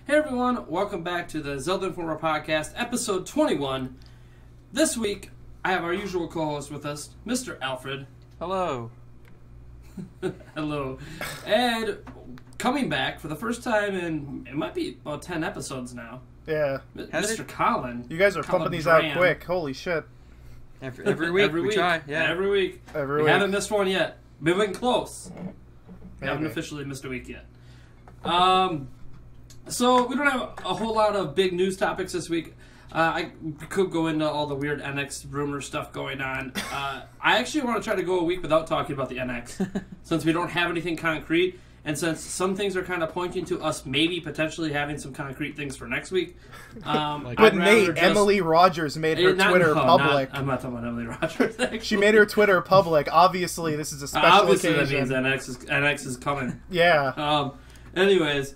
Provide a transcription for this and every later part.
Hey everyone, welcome back to the Zelda Informer Podcast, episode 21. This week, I have our usual co-host with us, Mr. Alfred. Hello. Hello. And coming back for the first time in, it might be about 10 episodes now. Yeah. Mr. Colin. You guys are pumping these out quick. Holy shit. Every week we try. Yeah. Every week. We haven't missed one yet. We've been close. We haven't officially missed a week yet. So we don't have a whole lot of big news topics this week. I could go into all the weird NX rumor stuff going on. I actually want to try to go a week without talking about the NX, since we don't have anything concrete, and since some things are kind of pointing to us maybe potentially having some concrete things for next week. But Nate, Emily Rogers made her Twitter public. I'm not talking about Emily Rogers. Actually. She made her Twitter public. Obviously, this is a special occasion. Obviously, that means NX is coming. Yeah. Anyways,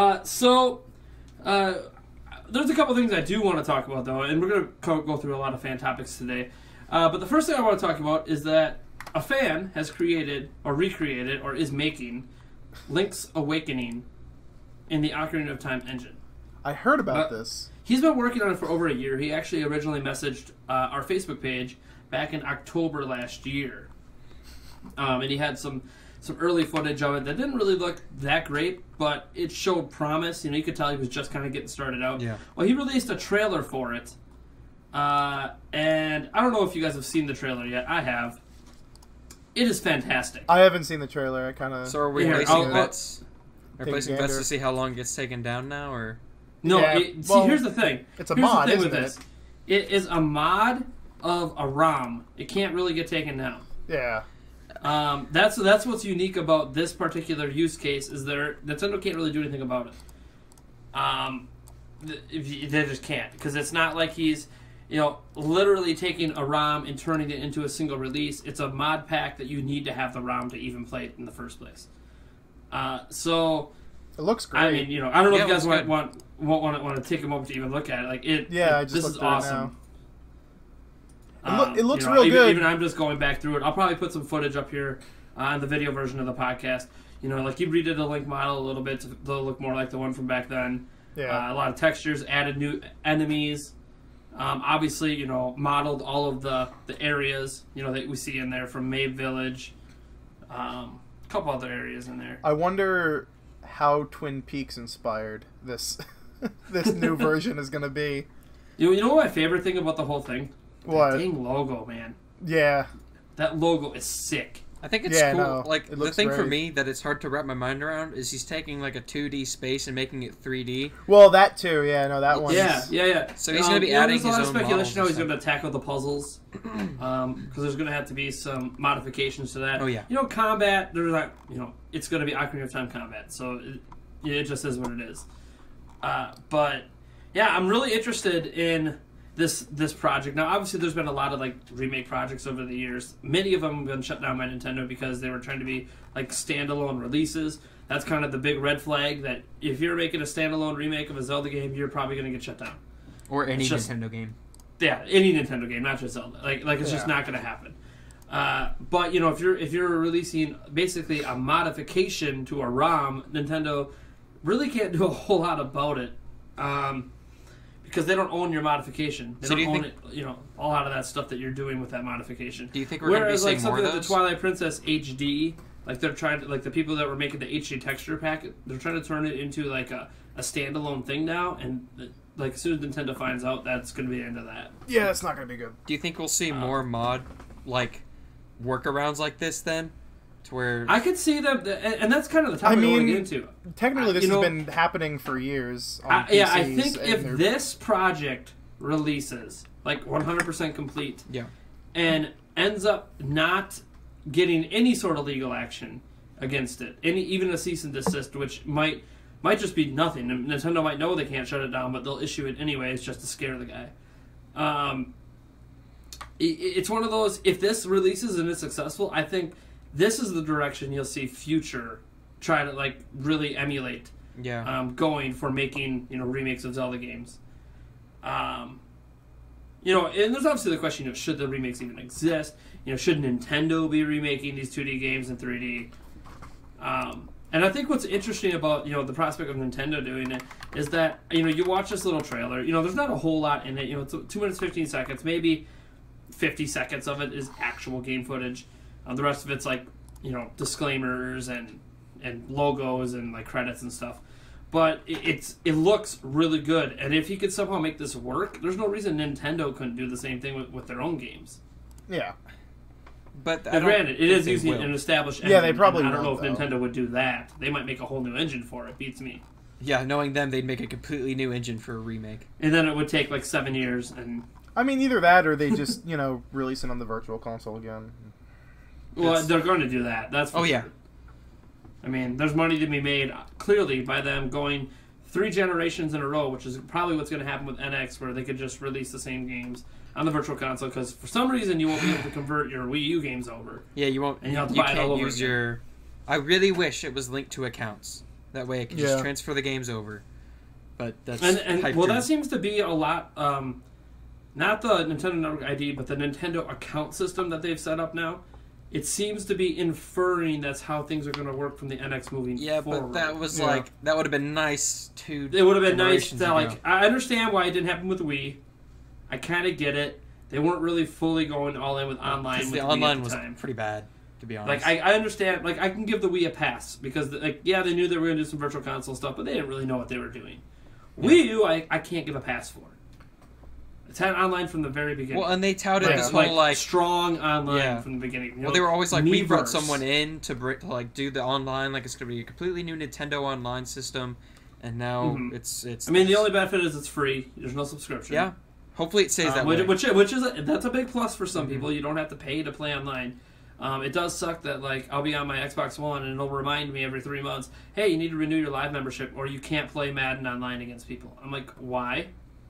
there's a couple things I do want to talk about, though, and we're going to go through a lot of fan topics today. But the first thing I want to talk about is that a fan has created, or recreated, or is making Link's Awakening in the Ocarina of Time engine. I heard about this. He's been working on it for over a year. He actually originally messaged our Facebook page back in October last year. And he had some early footage of it that didn't really look that great, but it showed promise. You know, you could tell he was just kind of getting started out. Yeah. Well, he released a trailer for it, and I don't know if you guys have seen the trailer yet. I have. It is fantastic. I haven't seen the trailer. I kind of... So are we placing bets? Are placing bets to see how long it gets taken down now, or...? No, here's the thing. It's a mod, isn't it? It is a mod of a ROM. It can't really get taken down. Yeah. That's what's unique about this particular use case is Nintendo can't really do anything about it. They just can't, because it's not like he's, literally taking a ROM and turning it into a single release. It's a mod pack that you need to have the ROM to even play it in the first place. So it looks great. I mean, I don't know if you guys want to take a moment to even look at it. Like this is awesome. It looks real good. Even I'm just going back through it. I'll probably put some footage up here on the video version of the podcast. You redid the Link model a little bit to look more like the one from back then. Yeah. A lot of textures, added new enemies. Obviously, modeled all of the areas, that we see in there from Mabe Village. A couple other areas in there. I wonder how Twin Peaks inspired this new version is going to be. You know what my favorite thing about the whole thing? What? That dang logo, man. Yeah. That logo is sick. I think it's cool. No, the thing for me that it's hard to wrap my mind around is he's taking like a 2D space and making it 3D. Well, that too. Yeah, no, that one. Yeah. So he's going to be adding his own There's a lot of speculation how he's models going to tackle the puzzles, because there's going to have to be some modifications to that. Oh, yeah. Combat, there's not, it's going to be Ocarina of Time combat, so it just is what it is. But, yeah, I'm really interested in this project. Now, obviously, there's been a lot of remake projects over the years. Many of them have been shut down by Nintendo because they were trying to be standalone releases. That's kind of the big red flag that if you're making a standalone remake of a Zelda game, you're probably going to get shut down. Or any Nintendo game. Yeah, any Nintendo game, not just Zelda. It's just not going to happen. But if you're releasing basically a modification to a ROM, Nintendo really can't do a whole lot about it. Because they don't own your modification. They don't own it, a lot of that stuff that you're doing with that modification. Do you think we're going to be seeing more of those? Whereas, the Twilight Princess HD, they're trying to, the people that were making the HD texture pack, they're trying to turn it into, a standalone thing now, and, as soon as Nintendo finds out, that's going to be the end of that. Yeah, it's not going to be good. Do you think we'll see more workarounds like this, then? To where... I could see them, and that's kind of the topic I want to get into. Technically, this has been happening for years on PCs. Yeah, I think if this project releases, 100% complete, and ends up not getting any sort of legal action against it, even a cease and desist, which might just be nothing. Nintendo might know they can't shut it down, but they'll issue it anyways just to scare the guy. It's one of those, if this releases and is successful, I think this is the direction you'll see future try to really emulate. Yeah. Going for making remakes of Zelda games. And there's obviously the question: should the remakes even exist? Should Nintendo be remaking these 2D games in 3D? And I think what's interesting about, the prospect of Nintendo doing it is that, you watch this little trailer, there's not a whole lot in it. It's 2 minutes, 15 seconds. Maybe 50 seconds of it is actual game footage. The rest of it's like, disclaimers and logos and like credits and stuff. But it looks really good. And if he could somehow make this work, there's no reason Nintendo couldn't do the same thing with their own games. Yeah. But granted, it is using an established engine. Yeah, they probably I don't know if though. Nintendo would do that. They might make a whole new engine for it. Beats me. Yeah, knowing them, they'd make a completely new engine for a remake. And then it would take like 7 years. And I mean, either that or they just, release it on the Virtual Console again. Well, they're going to do that. That's for sure. Yeah. I mean, there's money to be made, clearly, by them going 3 generations in a row, which is probably what's going to happen with NX, where they could just release the same games on the Virtual Console, because for some reason you won't be able to convert your Wii U games over. Yeah, you won't. And you have to buy it all over use again. your... I really wish it was linked to accounts. That way I could just transfer the games over. But that's that seems to be a lot... not the Nintendo Network ID, but the Nintendo account system that they've set up now. It seems to be inferring that's how things are going to work from the NX moving forward. Yeah, but that was that would have been nice to... It would have been nice to, I understand why it didn't happen with Wii. I kind of get it. They weren't really fully going all in with online. With the online was pretty bad, to be honest. I understand. I can give the Wii a pass because, they knew they were going to do some Virtual Console stuff, but they didn't really know what they were doing. Yeah. Wii U, I can't give a pass for. It's had online from the very beginning. Well, and they touted this whole strong online from the beginning. Well, they were always like, we brought someone in to do the online, like it's going to be a completely new Nintendo online system, and now it's. I mean, the only benefit is it's free. There's no subscription. Yeah. Hopefully it stays that way. Which is that's a big plus for some people. You don't have to pay to play online. It does suck that I'll be on my Xbox One and it'll remind me every 3 months, hey, you need to renew your Live membership or you can't play Madden online against people. I'm like, why?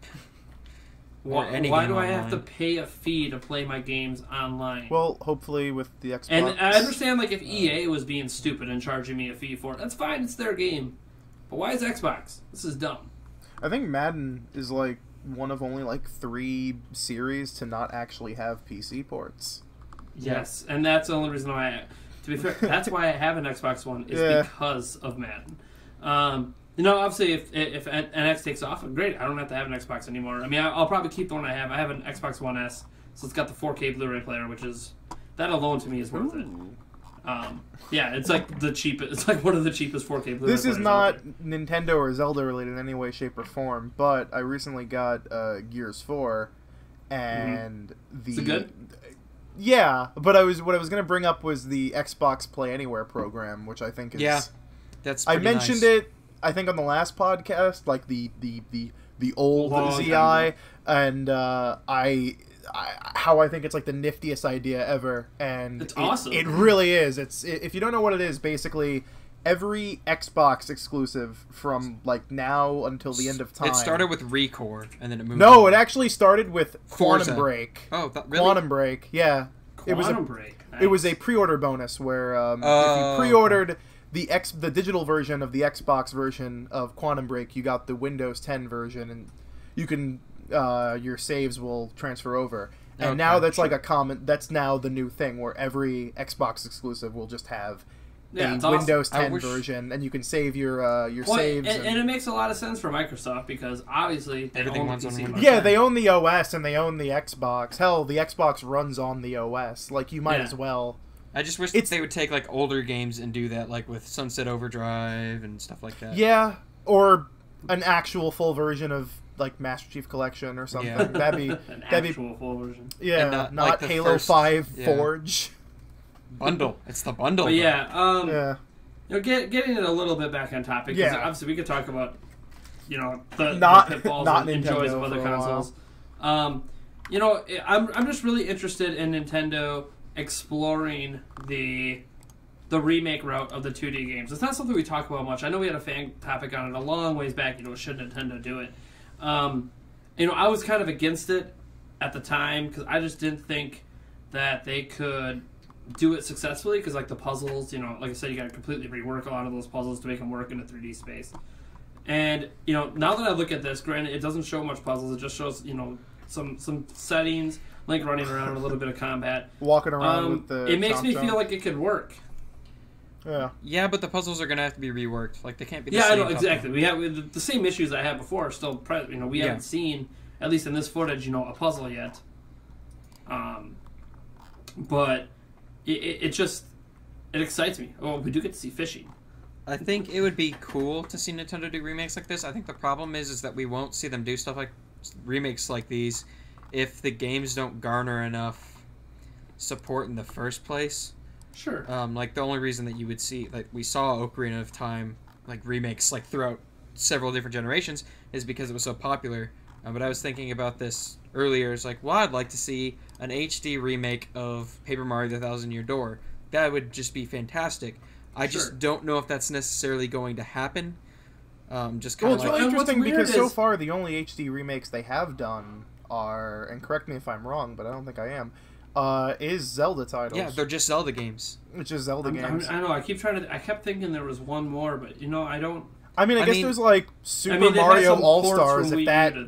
Why do I have to pay a fee to play my games online? Well, hopefully with the Xbox. And I understand if EA was being stupid and charging me a fee for it, that's fine. It's their game. But why is Xbox? This is dumb. I think Madden is one of only 3 series to not actually have PC ports. Yes, and that's the only reason why. To be fair, that's why I have an Xbox One is because of Madden. Obviously, if NX takes off, great. I don't have to have an Xbox anymore. I mean, I'll probably keep the one I have. I have an Xbox One S, so it's got the 4K Blu-ray player, which is that alone to me is worth it. It's the cheapest. It's one of the cheapest 4K Blu-ray players. This is not Nintendo or Zelda related in any way, shape, or form. But I recently got Gears 4, and Is it good? Yeah, but what I was going to bring up was the Xbox Play Anywhere program, which I think is that's. I mentioned it. I think on the last podcast, the old ZI, and how I think it's the niftiest idea ever, and it's awesome. It really is. If you don't know what it is, basically every Xbox exclusive from now until the end of time. It started with ReCore, and then it moved. No, it actually started with Forza. Quantum Break. Oh, really? Quantum Break, yeah. Quantum Break. Nice. It was a pre-order bonus where if you pre-ordered the digital version of the Xbox version of Quantum Break, you got the Windows 10 version, and you can your saves will transfer over. And now that's that's now the new thing where every Xbox exclusive will just have a Windows 10 version, and you can save your saves. And it makes a lot of sense for Microsoft because obviously they own the PC. Yeah, they own the OS and they own the Xbox. Hell, the Xbox runs on the OS. You might as well. I just wish they would take older games and do that, with Sunset Overdrive and stuff like that. Yeah, or an actual full version of Master Chief Collection or something. Yeah. That'd be full version. Yeah, and, not Halo 5 Forge. Bundle. It's the bundle. But getting it a little bit back on topic. Because obviously we could talk about the pitfalls and joys of other consoles. I'm just really interested in Nintendo exploring the remake route of the 2D games. It's not something we talk about much. I know we had a fan topic on it a long ways back. Should Nintendo do it? I was kind of against it at the time because I just didn't think that they could do it successfully because the puzzles, like I said, you got to completely rework a lot of those puzzles to make them work in a 3D space. And now that I look at this, granted, it doesn't show much puzzles. It just shows some settings. Link running around, a little bit of combat. Walking around with the it makes me feel like it could work. Yeah, but the puzzles are gonna have to be reworked. Like they can't be. The yeah, same I know exactly. We have the same issues I had before. Are still present. You know, we haven't seen, at least in this footage, a puzzle yet. But it just excites me. Oh, we do get to see fishing. I think it would be cool to see Nintendo do remakes like this. I think the problem is that we won't see them do stuff like remakes like these if the games don't garner enough support in the first place. Sure. Like the only reason that you would see, like we saw Ocarina of Time, like remakes like throughout several different generations, is because it was so popular. But I was thinking about this earlier. It's like, well, I'd like to see an HD remake of Paper Mario: The Thousand Year Door. That would just be fantastic. I just don't know if that's necessarily going to happen. Just kind of it's really interesting because so far the only HD remakes they have done are, and correct me if I'm wrong, but I don't think I am, is Zelda titles. Yeah, they're just Zelda games. It's just Zelda games. I know. I kept thinking there was one more, but I don't. I guess there's like Super Mario All-Stars, if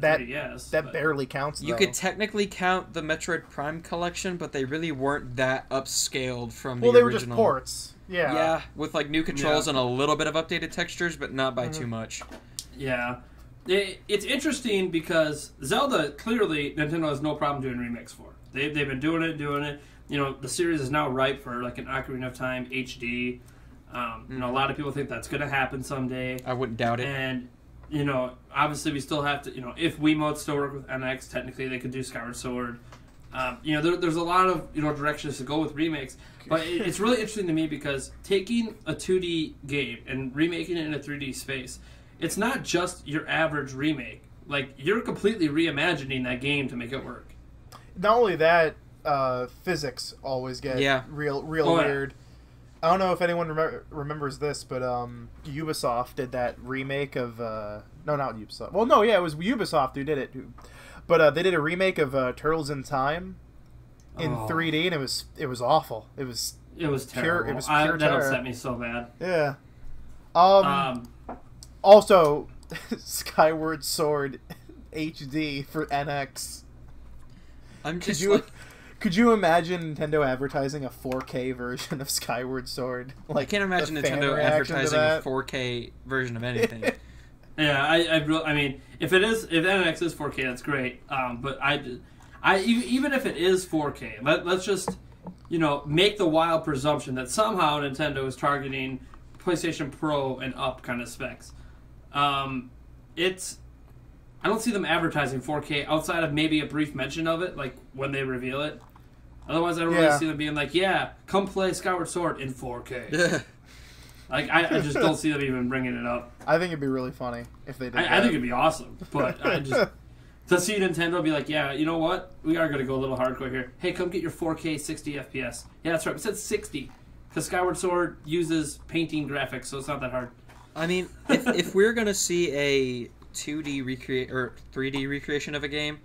that barely counts, though. You could technically count the Metroid Prime collection, but they really weren't that upscaled from the original. Well, they were just ports. Yeah. Yeah, with like new controls and a little bit of updated textures, but not by too much. Yeah. It's interesting because Zelda, clearly, Nintendo has no problem doing remakes for. They've been doing it. The series is now ripe for like an Ocarina of Time HD. A lot of people think that's going to happen someday. I wouldn't doubt it. And, obviously we still have to, if Wiimotes still work with NX, technically they could do Skyward Sword. There's a lot of, directions to go with remakes. But it's really interesting to me because taking a 2D game and remaking it in a 3D space, it's not just your average remake. Like, you're completely reimagining that game to make it work. Not only that, physics always get real weird. I don't know if anyone remembers this, but Ubisoft did that remake of... no, not Ubisoft. Well, no, yeah, it was Ubisoft who did it. But they did a remake of Turtles in Time in 3D, and it was awful. It was terrible. It was pure that terror. upset me so bad. Yeah. Also, Skyward Sword HD for NX. Could you imagine Nintendo advertising a 4K version of Skyward Sword? I can't imagine Nintendo advertising a 4K version of anything. Yeah, I mean, if NX is 4K, that's great. But even if it is 4K, let's just make the wild presumption that somehow Nintendo is targeting PlayStation Pro and up kind of specs. I don't see them advertising 4K outside of maybe a brief mention of it, like when they reveal it. Otherwise, I don't really see them being like, "Yeah, come play Skyward Sword in 4K." Like, I just don't see them even bringing it up. I think it'd be really funny if they did. I think it'd be awesome, but I just to see Nintendo be like, "Yeah, you know what? We are going to go a little hardcore here. Hey, come get your 4K 60 FPS." Yeah, that's right. We said 60 because Skyward Sword uses painting graphics, so it's not that hard. I mean, if we're going to see a 2D recreate or 3D recreation of a game,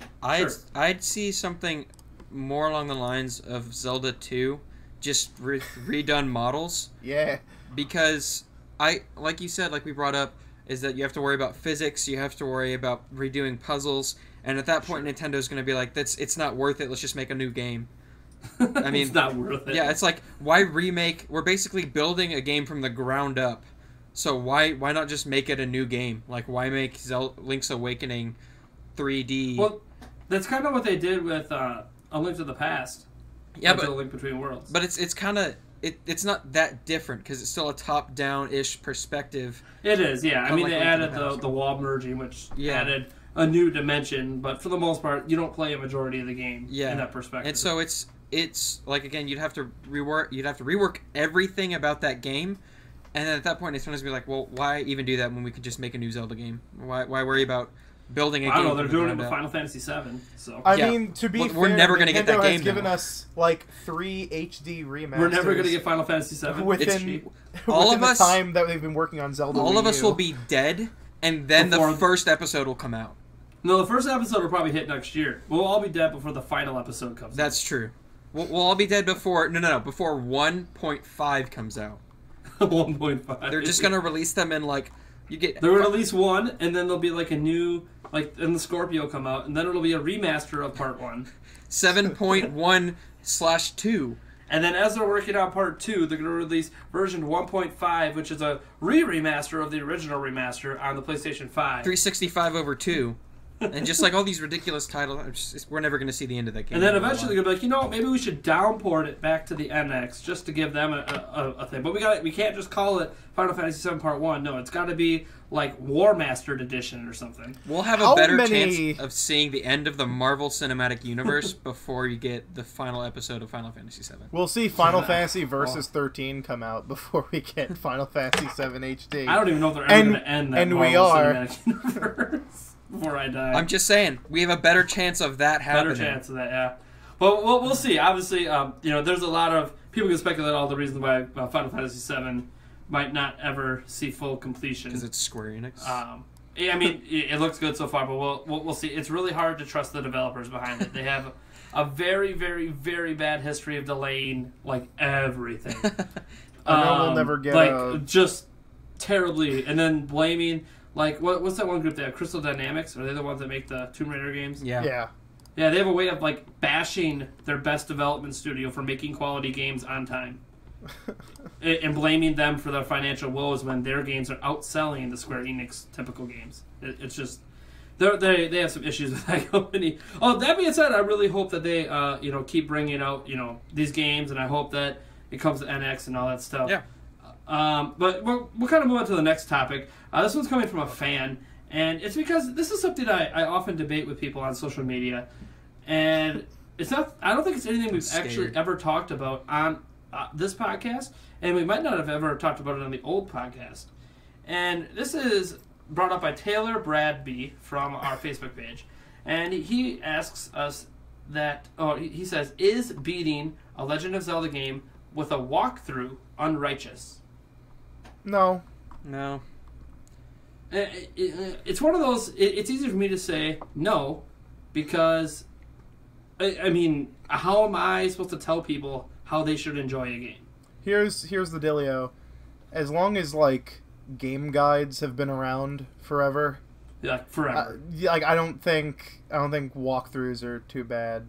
I'd see something more along the lines of Zelda 2, just redone models. Yeah. Because like you said, like we brought up, is that you have to worry about physics, you have to worry about redoing puzzles, and at that point Nintendo's going to be like, it's not worth it, let's just make a new game. I mean, it's not worth it. Yeah, it's like, why remake? We're basically building a game from the ground up. So why not just make it a new game? Like, why make Link's Awakening 3D? Well, that's kind of what they did with A Link to the Past. Yeah, but A Link Between Worlds. But it's kind of it's not that different because it's still a top-down-ish perspective. It is, yeah. I mean, they added the wall merging, which added a new dimension. But for the most part, you don't play a majority of the game in that perspective. And so it's like, again, you'd have to rework everything about that game. And then at that point, it's going to be like, well, why even do that when we could just make a new Zelda game? Why worry about building a game? I don't know. They're doing it with Final Fantasy VII. So I mean, to be fair, we're never going to get that game. Has given us like 3 HD remasters. We're never going to get Final Fantasy VII within the time that they've been working on Zelda. All of us will be dead, and then the first episode will come out. No, the first episode will probably hit next year. We'll all be dead before the final episode comes out. That's true. We'll all be dead before before 1.5 comes out. 1.5. They're just gonna release them in like They're gonna release one, and then there'll be like a new and the Scorpio come out, and then it'll be a remaster of Part 1. 7.1/2. And then as they're working on part 2, they're going to release version 1.5, which is a remaster of the original remaster on the PlayStation 5. 365 over 2. And just like all these ridiculous titles, we're never going to see the end of that game. And then eventually they're going to be like, maybe we should downport it back to the NX just to give them a thing. But we can't just call it Final Fantasy VII Part 1. No, it's got to be like War Mastered Edition or something. We'll have a better chance of seeing the end of the Marvel Cinematic Universe before you get the final episode of Final Fantasy VII. We'll see Final Fantasy Versus 13 come out before we get Final Fantasy VII HD. I don't even know if they're ever going to end that Marvel Cinematic Universe. Before I die. I'm just saying, we have a better chance of that happening. Better chance of that, yeah. Well, we'll see. Obviously, there's a lot of people can speculate all the reasons why Final Fantasy VII might not ever see full completion. Because it's Square Enix. I mean, it looks good so far, but we'll see. It's really hard to trust the developers behind it. They have a very, very, very bad history of delaying like everything. I know we'll never get just terribly, and then blaming. Like, what's that one group they have? Crystal Dynamics? Are they the ones that make the Tomb Raider games? Yeah. Yeah, they have a way of, like, bashing their best development studio for making quality games on time. And blaming them for their financial woes when their games are outselling the Square Enix typical games. It's just... They have some issues with that company. Oh, that being said, I really hope that they, keep bringing out, these games, and I hope that it comes to NX and all that stuff. Yeah. But we'll kind of move on to the next topic. This one's coming from a fan, and it's because this is something I often debate with people on social media, and it's not. I don't think it's anything we've actually ever talked about on this podcast, and we might not have ever talked about it on the old podcast. And this is brought up by Taylor Bradby from our Facebook page, and he asks us that. Oh, he says, "Is beating a Legend of Zelda game with a walkthrough unrighteous?" No. It's one of those. It's easy for me to say no, because I mean, how am I supposed to tell people how they should enjoy a game? Here's the dealio. As long as like game guides have been around forever. Yeah, forever. I don't think walkthroughs are too bad.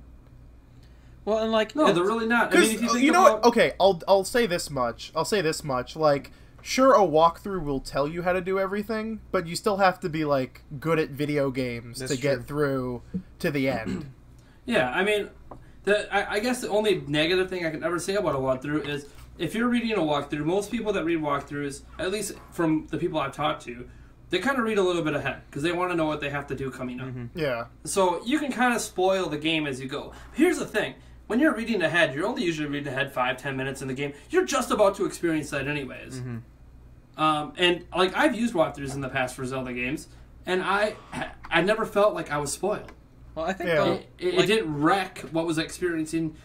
Well, and like no, they're really not. I mean, if you think know what? Okay, I'll say this much. Like, sure, a walkthrough will tell you how to do everything, but you still have to be like good at video games to get through to the end. Yeah, I mean, I guess the only negative thing I can ever say about a walkthrough is if you're reading a walkthrough, most people that read walkthroughs, at least from the people I've talked to, they kind of read a little bit ahead because they want to know what they have to do coming up. Mm-hmm. Yeah. So you can kind of spoil the game as you go. Here's the thing. When you're reading ahead, you're only usually reading ahead 5-10 minutes in the game. You're just about to experience that anyways. Mm-hmm. And like I've used walkthroughs in the past for Zelda games, and I never felt like I was spoiled. Well, I think it didn't wreck what I was experiencing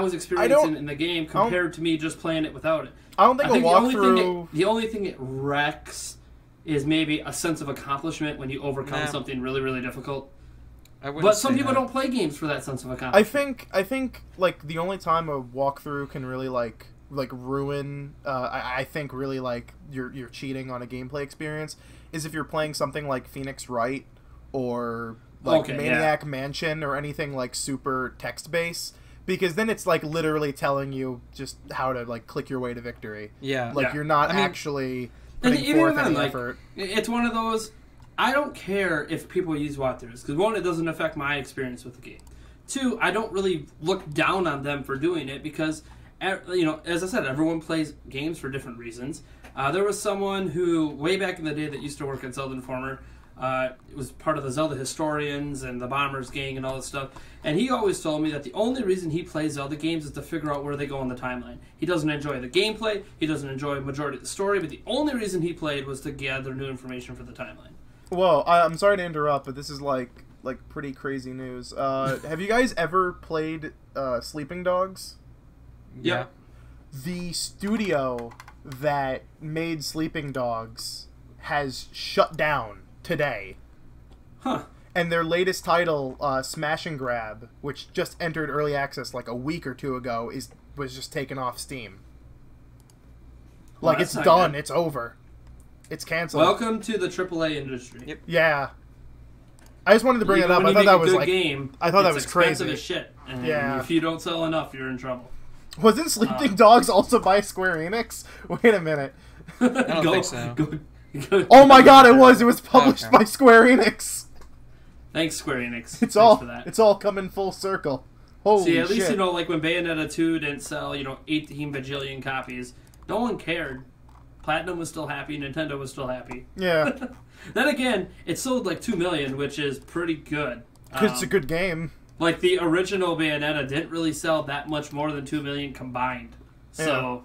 in the game compared to me just playing it without it. I don't think a walkthrough. The only thing it wrecks is maybe a sense of accomplishment when you overcome something really, really difficult. But some people don't play games for that sense of accomplishment. I think like the only time a walkthrough can really like ruin I think really like you're cheating on a gameplay experience is if you're playing something like Phoenix Wright or like Maniac Mansion or anything like super text based, because then it's like literally telling you just how to like click your way to victory. Yeah. Like you're not actually putting forth any effort. It's one of those. I don't care if people use walkthroughs, because one, it doesn't affect my experience with the game. Two, I don't really look down on them for doing it because, as I said, everyone plays games for different reasons. There was someone who, way back in the day, that used to work at Zelda Informer. It was part of the Zelda historians and the Bombers gang and all this stuff. And he always told me that the only reason he plays Zelda games is to figure out where they go on the timeline. He doesn't enjoy the gameplay. He doesn't enjoy a majority of the story. But the only reason he played was to gather new information for the timeline. Well, I'm sorry to interrupt, but this is like pretty crazy news. Have you guys ever played Sleeping Dogs? Yeah. The studio that made Sleeping Dogs has shut down today. Huh. And their latest title, Smash and Grab, which just entered early access like a week or two ago, was just taken off Steam. Well, like, it's done. Good. It's over. It's canceled. Welcome to the AAA industry. Yep. Yeah. I just wanted to bring it up. I thought that was like game. I thought that was crazy. It's expensive as shit. And yeah. if you don't sell enough, you're in trouble. Wasn't Sleeping Dogs also by Square Enix? Wait a minute. I don't think so. Oh my god, it was! It was published by Square Enix! Thanks, Square Enix. It's all coming full circle. Holy See, at shit. least, like when Bayonetta 2 didn't sell, 18 bajillion copies, no one cared. Platinum was still happy, Nintendo was still happy. Yeah. Then again, it sold like 2 million, which is pretty good. Because it's a good game. Like, the original Bayonetta didn't really sell that much more than 2 million combined. So,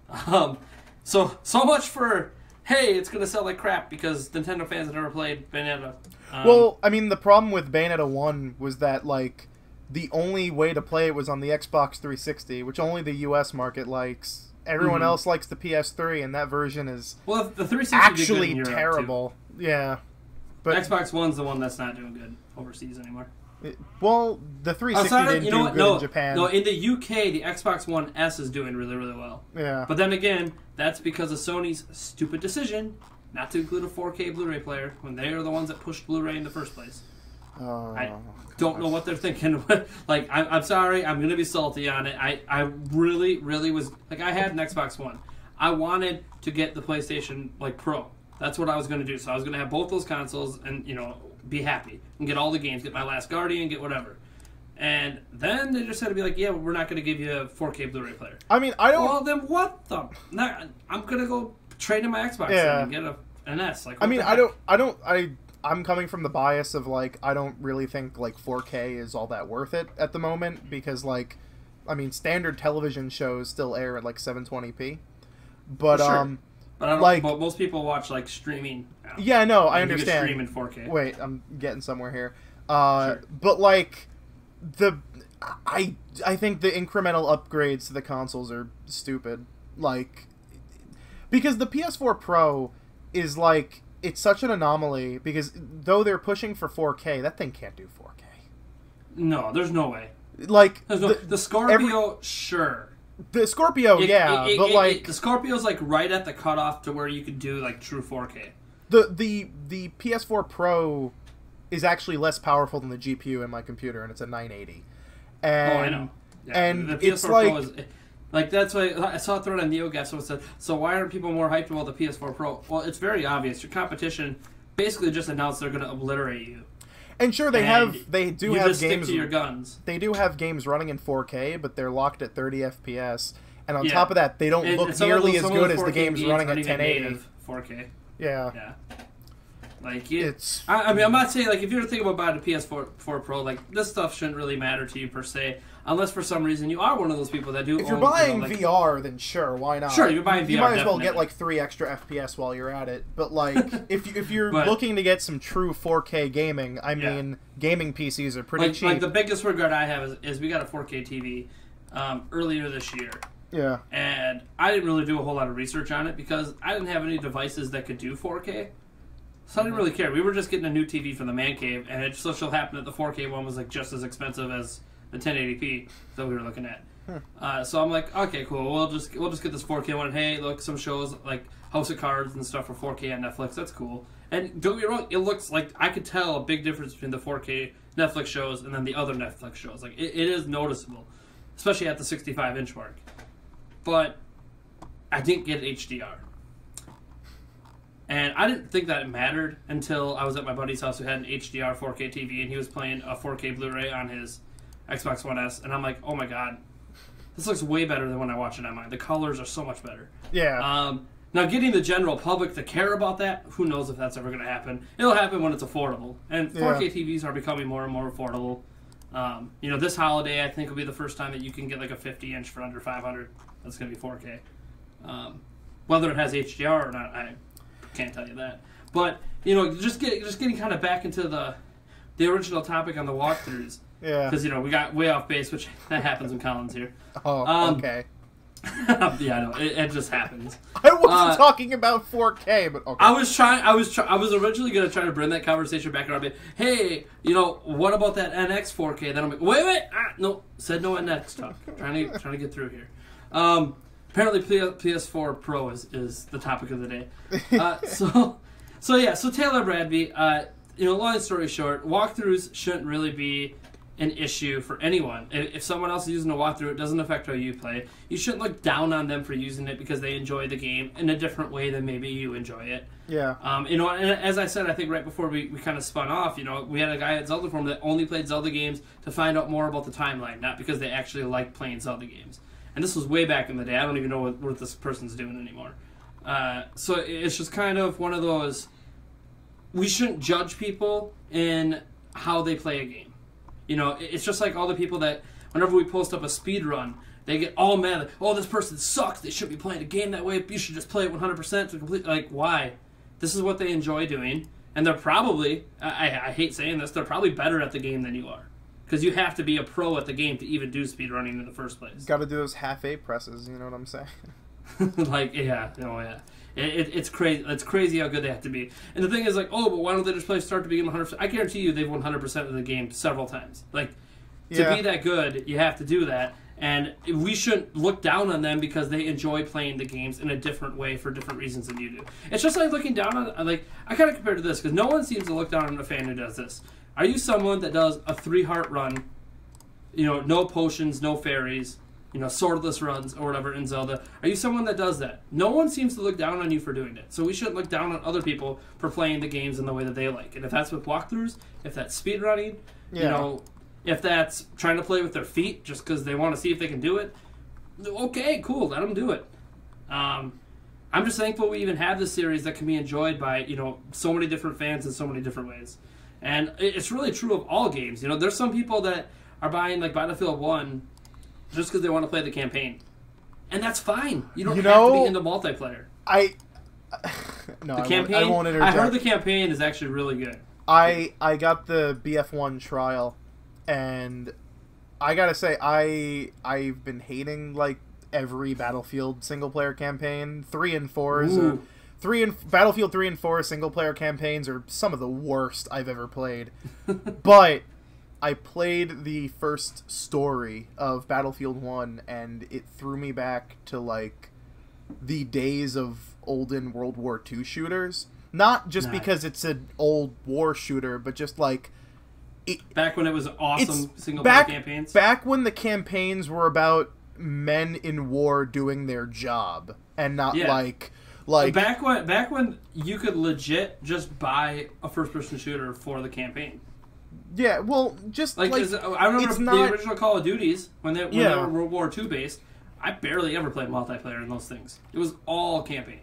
so much for, hey, it's going to sell like crap because Nintendo fans have never played Bayonetta. Well, I mean, the problem with Bayonetta 1 was that, like, the only way to play it was on the Xbox 360, which only the US market likes. Everyone else likes the PS3, and that version is the 360 actually did good in terrible. Yeah. But Xbox One's the one that's not doing good overseas anymore. Well, the 360 didn't do good in Japan. No, in the UK, the Xbox One S is doing really, really well. Yeah. But then again, that's because of Sony's stupid decision not to include a 4K Blu-ray player when they are the ones that pushed Blu-ray in the first place. I don't know what they're thinking. Like, I'm sorry, I'm going to be salty on it. I really, really was... Like, I had an Xbox One. I wanted to get the PlayStation, like, Pro. That's what I was going to do. So I was going to have both those consoles and, be happy. And get all the games. Get My Last Guardian, get whatever. And then they just had to be like, yeah, we're not going to give you a 4K Blu-ray player. I mean, I don't... Well, then what the... I'm going to go trade in my Xbox and get an S. Like, I mean, I'm coming from the bias of, like, I don't really think, like, 4K is all that worth it at the moment because, like, I mean, standard television shows still air at, like, 720p. But, sure. But I don't, but most people watch, like, streaming. Yeah, no, I understand. You can stream in 4K. Wait, I'm getting somewhere here. Sure. But, like, I think the incremental upgrades to the consoles are stupid. Like, because the PS4 Pro is, like... It's such an anomaly because though they're pushing for 4K, that thing can't do 4K. No, there's no way. Like the Scorpio, sure. The Scorpio, but the Scorpio's like right at the cutoff to where you could do like true 4K. The PS4 Pro is actually less powerful than the GPU in my computer, and it's a 980. And, I know. Yeah, and the PS4 it's like... Pro is... Like, that's why I saw a thread on NeoGaf. Someone said, so why aren't people more hyped about the PS4 Pro? Well, it's very obvious. Your competition basically just announced they're going to obliterate you. And sure, they do have games. Stick to your guns. They do have games running in 4K, but they're locked at 30 FPS. And on top of that, they don't look nearly as good as the games running at 1080. 4K. Yeah. Yeah. Like, it's... I mean, I'm not saying, like, if you're thinking about buying a PS4 Pro, like, this stuff shouldn't really matter to you, per se, unless for some reason you are one of those people that do... If you're buying VR, then sure, why not? Sure, you're buying VR, you might as well definitely. get, like, 3 extra FPS while you're at it. But, like, if you're looking to get some true 4K gaming, I mean, gaming PCs are pretty cheap. Like, the biggest regret I have is we got a 4K TV earlier this year. Yeah. And I didn't really do a whole lot of research on it because I didn't have any devices that could do 4K. So I didn't really care. We were just getting a new TV from the man cave, and it just so happened that the 4K one was like just as expensive as the 1080p that we were looking at. So I'm like, okay, cool. We'll just get this 4K one. And hey, look, some shows like House of Cards and stuff for 4K on Netflix. That's cool. And don't get me wrong, it looks like I could tell a big difference between the 4K Netflix shows and then the other Netflix shows. Like it is noticeable, especially at the 65-inch mark. But I didn't get HDR. And I didn't think that it mattered until I was at my buddy's house who had an HDR 4K TV, and he was playing a 4K Blu-ray on his Xbox One S, and I'm like, oh my god, this looks way better than when I watch it on mine. The colors are so much better. Yeah. Now, getting the general public to care about that, who knows if that's ever going to happen. It'll happen when it's affordable. And 4K TVs are becoming more and more affordable. This holiday, I think, will be the first time that you can get like a 50-inch for under $500. That's going to be 4K. Whether it has HDR or not, I can't tell you that. But, just getting kind of back into the original topic on the walkthroughs. Yeah. Because, we got way off base, which that happens when Colin's here. Oh, okay. Yeah, I know. It just happens. I wasn't talking about 4K, but okay. I was originally going to try to bring that conversation back around. Hey, what about that NX 4K? Then I'm like, wait. No, said no NX talk. Trying to get through here. Apparently PS4 Pro is the topic of the day. So Taylor Bradby, long story short, walkthroughs shouldn't really be an issue for anyone. If someone else is using a walkthrough, it doesn't affect how you play. You shouldn't look down on them for using it because they enjoy the game in a different way than maybe you enjoy it. Yeah. You know, and as I said, I think right before we kind of spun off, you know, we had a guy at Zelda Forum that only played Zelda games to find out more about the timeline, not because they actually like playing Zelda games. And this was way back in the day. I don't even know what this person's doing anymore. So it's just kind of one of those, we shouldn't judge people in how they play a game. You know, it's just like all the people that, whenever we post up a speed run, they get all mad. Like, oh, this person sucks. They shouldn't be playing a game that way. You should just play it 100% to complete. Like, why? This is what they enjoy doing. And they're probably, I hate saying this, they're probably better at the game than you are. Because you have to be a pro at the game to even do speed running in the first place. Got to do those half A presses, you know what I'm saying? Like, yeah. Oh, yeah. It's crazy. It's crazy how good they have to be. And the thing is, like, oh, but why don't they just play start to begin 100%? I guarantee you they've won 100% of the game several times. Like, to be that good, you have to do that. And we shouldn't look down on them because they enjoy playing the games in a different way for different reasons than you do. It's just like looking down on, like, I kind of compare it to this because no one seems to look down on a fan who does this. Are you someone that does a 3-heart run, you know, no potions, no fairies, you know, swordless runs or whatever in Zelda? Are you someone that does that? No one seems to look down on you for doing it. So we shouldn't look down on other people for playing the games in the way that they like. And if that's with walkthroughs, if that's speedrunning, you know, if that's trying to play with their feet just because they want to see if they can do it, okay, cool, let them do it. I'm just thankful we even have this series that can be enjoyed by, you know, so many different fans in so many different ways. And it's really true of all games. You know, there's some people that are buying, like, Battlefield 1 just because they want to play the campaign. And that's fine. You don't have to be into multiplayer. The campaign, I won't interject. I heard the campaign is actually really good. I got the BF1 trial, and I gotta say, I've been hating, like, every Battlefield single-player campaign. 3 and 4s Battlefield 3 and 4 single-player campaigns are some of the worst I've ever played. But I played the first story of Battlefield 1, and it threw me back to, like, the days of olden World War II shooters. Not just because it's an old war shooter, but just, like... back when it was awesome single-player campaigns? Back when the campaigns were about men in war doing their job, and not, like... Back when you could legit just buy a first-person shooter for the campaign. Yeah, well, just like I remember the original Call of Duties when they were World War II based. I barely ever played multiplayer in those things. It was all campaign.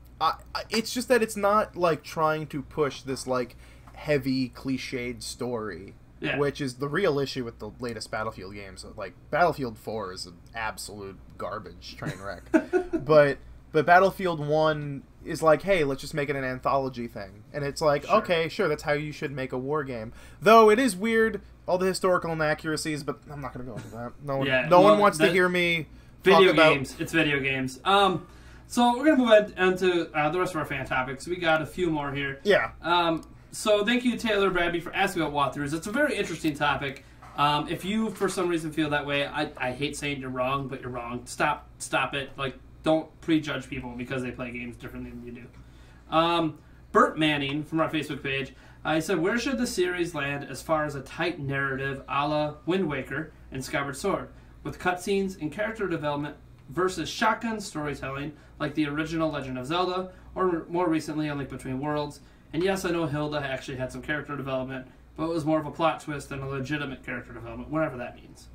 It's just that it's not like trying to push this like heavy cliched story, which is the real issue with the latest Battlefield games. Like Battlefield 4 is an absolute garbage train wreck, but Battlefield 1 is like, hey, let's just make it an anthology thing. And it's like, okay, sure, that's how you should make a war game. Though it is weird, all the historical inaccuracies, but I'm not going to go into that. No one wants to hear me talk about... games. It's video games. So we're going to move on to the rest of our fan topics. We got a few more here. Yeah. So thank you, Taylor Bradby, for asking about walkthroughs. It's a very interesting topic. If you, for some reason, feel that way, I hate saying you're wrong, but you're wrong. Stop it. Like, don't prejudge people because they play games differently than you do. Bert Manning from our Facebook page, he said, where should the series land as far as a tight narrative a la Wind Waker and Skyward Sword, with cutscenes and character development versus shotgun storytelling like the original Legend of Zelda, or more recently on Link Between Worlds? And yes, I know Hilda actually had some character development, but it was more of a plot twist than a legitimate character development, whatever that means.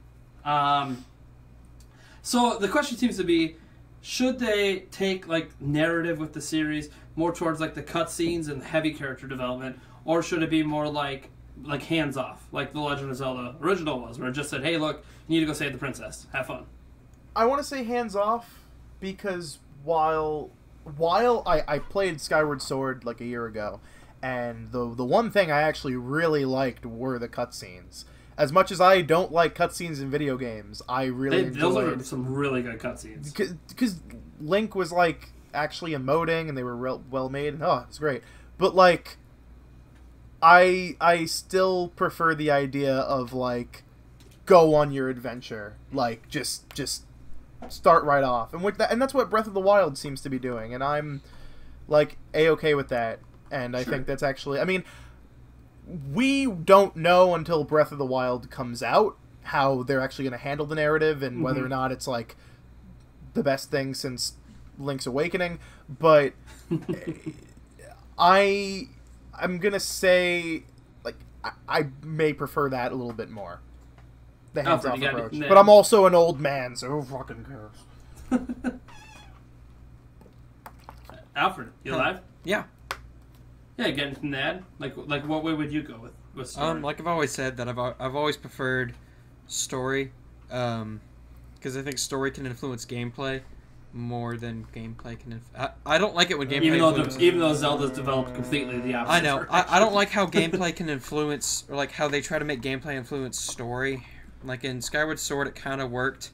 So the question seems to be, should they take like narrative with the series more towards like the cutscenes and the heavy character development, or should it be more like hands off, like the Legend of Zelda original was, where it just said, "Hey, look, you need to go save the princess. Have fun." I want to say hands off because while I played Skyward Sword like a year ago, and the one thing I actually really liked were the cutscenes. As much as I don't like cutscenes in video games, I really enjoyed... Those are some really good cutscenes. Because Link was, like, actually emoting, and they were well made, and it's great. But, like, I still prefer the idea of, like, go on your adventure. Like, just start right off. And that's what Breath of the Wild seems to be doing, and I'm, like, A-okay with that. And I think that's actually... I mean... we don't know until Breath of the Wild comes out how they're actually going to handle the narrative and whether or not it's like the best thing since Link's Awakening. But I'm gonna say, like, I may prefer that a little bit more. The hands-off approach. But I'm also an old man, so who fucking cares? Alfred, you alive? Yeah. Yeah, getting from that. Like, what way would you go with story? Like I've always said, that I've always preferred story, because I think story can influence gameplay more than gameplay can. I don't like it when gameplay. Even though Zelda's developed completely the opposite. I know. I don't like how gameplay can influence, or like how they try to make gameplay influence story. Like in Skyward Sword, it kind of worked,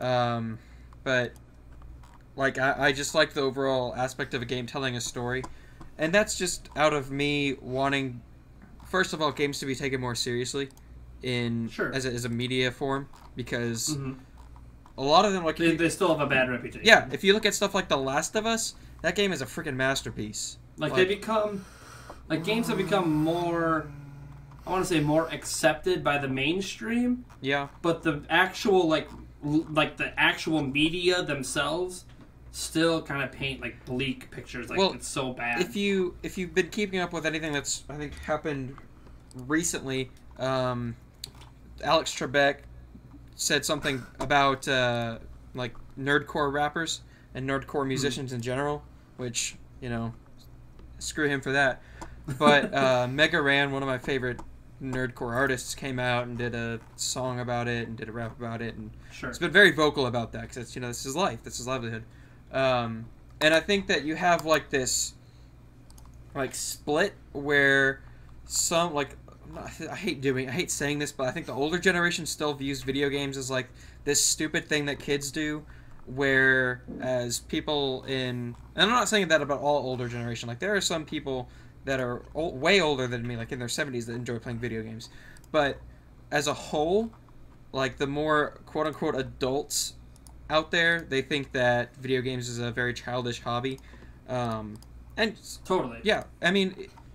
but like I just like the overall aspect of a game telling a story, and that's just out of me wanting, first of all, games to be taken more seriously, as a media form, because. A lot of them, like they still have a bad reputation. Yeah, if you look at stuff like The Last of Us, that game is a freaking masterpiece. Like they become, like games have become more, I want to say more accepted by the mainstream. Yeah. But the actual like the actual media themselves still kind of paint like bleak pictures. Like it's so bad. If you've been keeping up with anything that's I think happened recently, Alex Trebek said something about like nerdcore rappers and nerdcore musicians in general, which, you know, screw him for that. But Mega Ran, one of my favorite nerdcore artists, came out and did a song about it and did a rap about it, and it's been very vocal about that because it's, you know, this is life, this is livelihood, and I think that you have like this like split where some like. I hate saying this, but I think the older generation still views video games as like this stupid thing that kids do, whereas people and I'm not saying that about all older generation. Like there are some people that are way older than me, like in their 70s, that enjoy playing video games. But as a whole, like the more quote unquote adults out there, they think that video games is a very childish hobby, and totally. Yeah, I mean,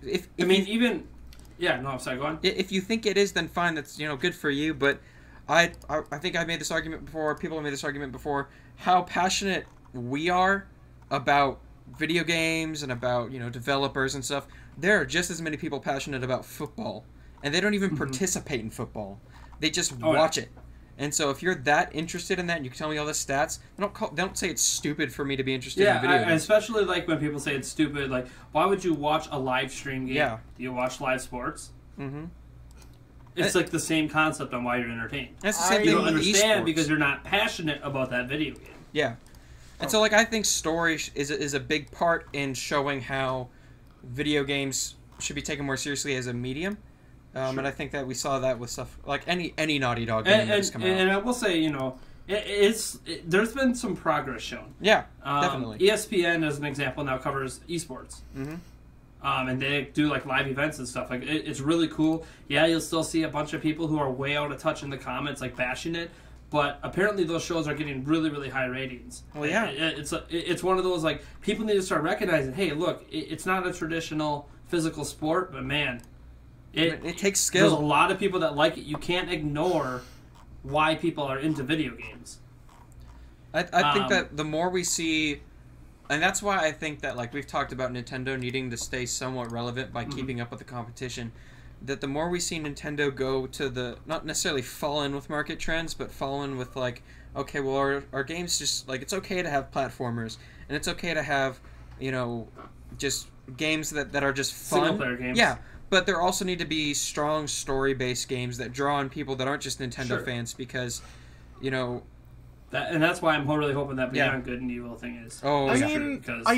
Yeah, no, sorry, go on. If you think it is, then fine, that's, you know, good for you, but I think I've made this argument before, people have made this argument before, how passionate we are about video games and about, you know, developers and stuff. There are just as many people passionate about football, and they don't even participate in football. They just watch it. And so if you're that interested in that and you can tell me all the stats, don't say it's stupid for me to be interested in video games. Especially like when people say it's stupid, like, why would you watch a live stream game? Yeah. Do you watch live sports? Mm-hmm. It's like the same concept on why you're entertained. That's the same thing you don't with understand esports. Because you're not passionate about that video game. Yeah. And so like I think story is a big part in showing how video games should be taken more seriously as a medium. And I think that we saw that with stuff like any Naughty Dog game that's come out. And I will say, you know, there's been some progress shown. Yeah, definitely. ESPN, as an example, now covers esports. Mm-hmm. And they do like live events and stuff. Like it's really cool. Yeah, you'll still see a bunch of people who are way out of touch in the comments, like bashing it. But apparently, those shows are getting really, really high ratings. Well, yeah, it's one of those like people need to start recognizing. Hey, look, it's not a traditional physical sport, but man. It takes skill. There's a lot of people that like it. You can't ignore why people are into video games. I think that the more we see, and that's why I think that, like we've talked about Nintendo needing to stay somewhat relevant by keeping up with the competition, that the more we see Nintendo go to the, not necessarily fall in with market trends, but fall in with like, okay, well our games just, like, it's okay to have platformers, and it's okay to have, you know, just games that are just fun. Single player games. Yeah. But there also need to be strong story-based games that draw on people that aren't just Nintendo fans, because, you know... And that's why I'm really hoping that Beyond Good and Evil thing is... Oh, I mean, I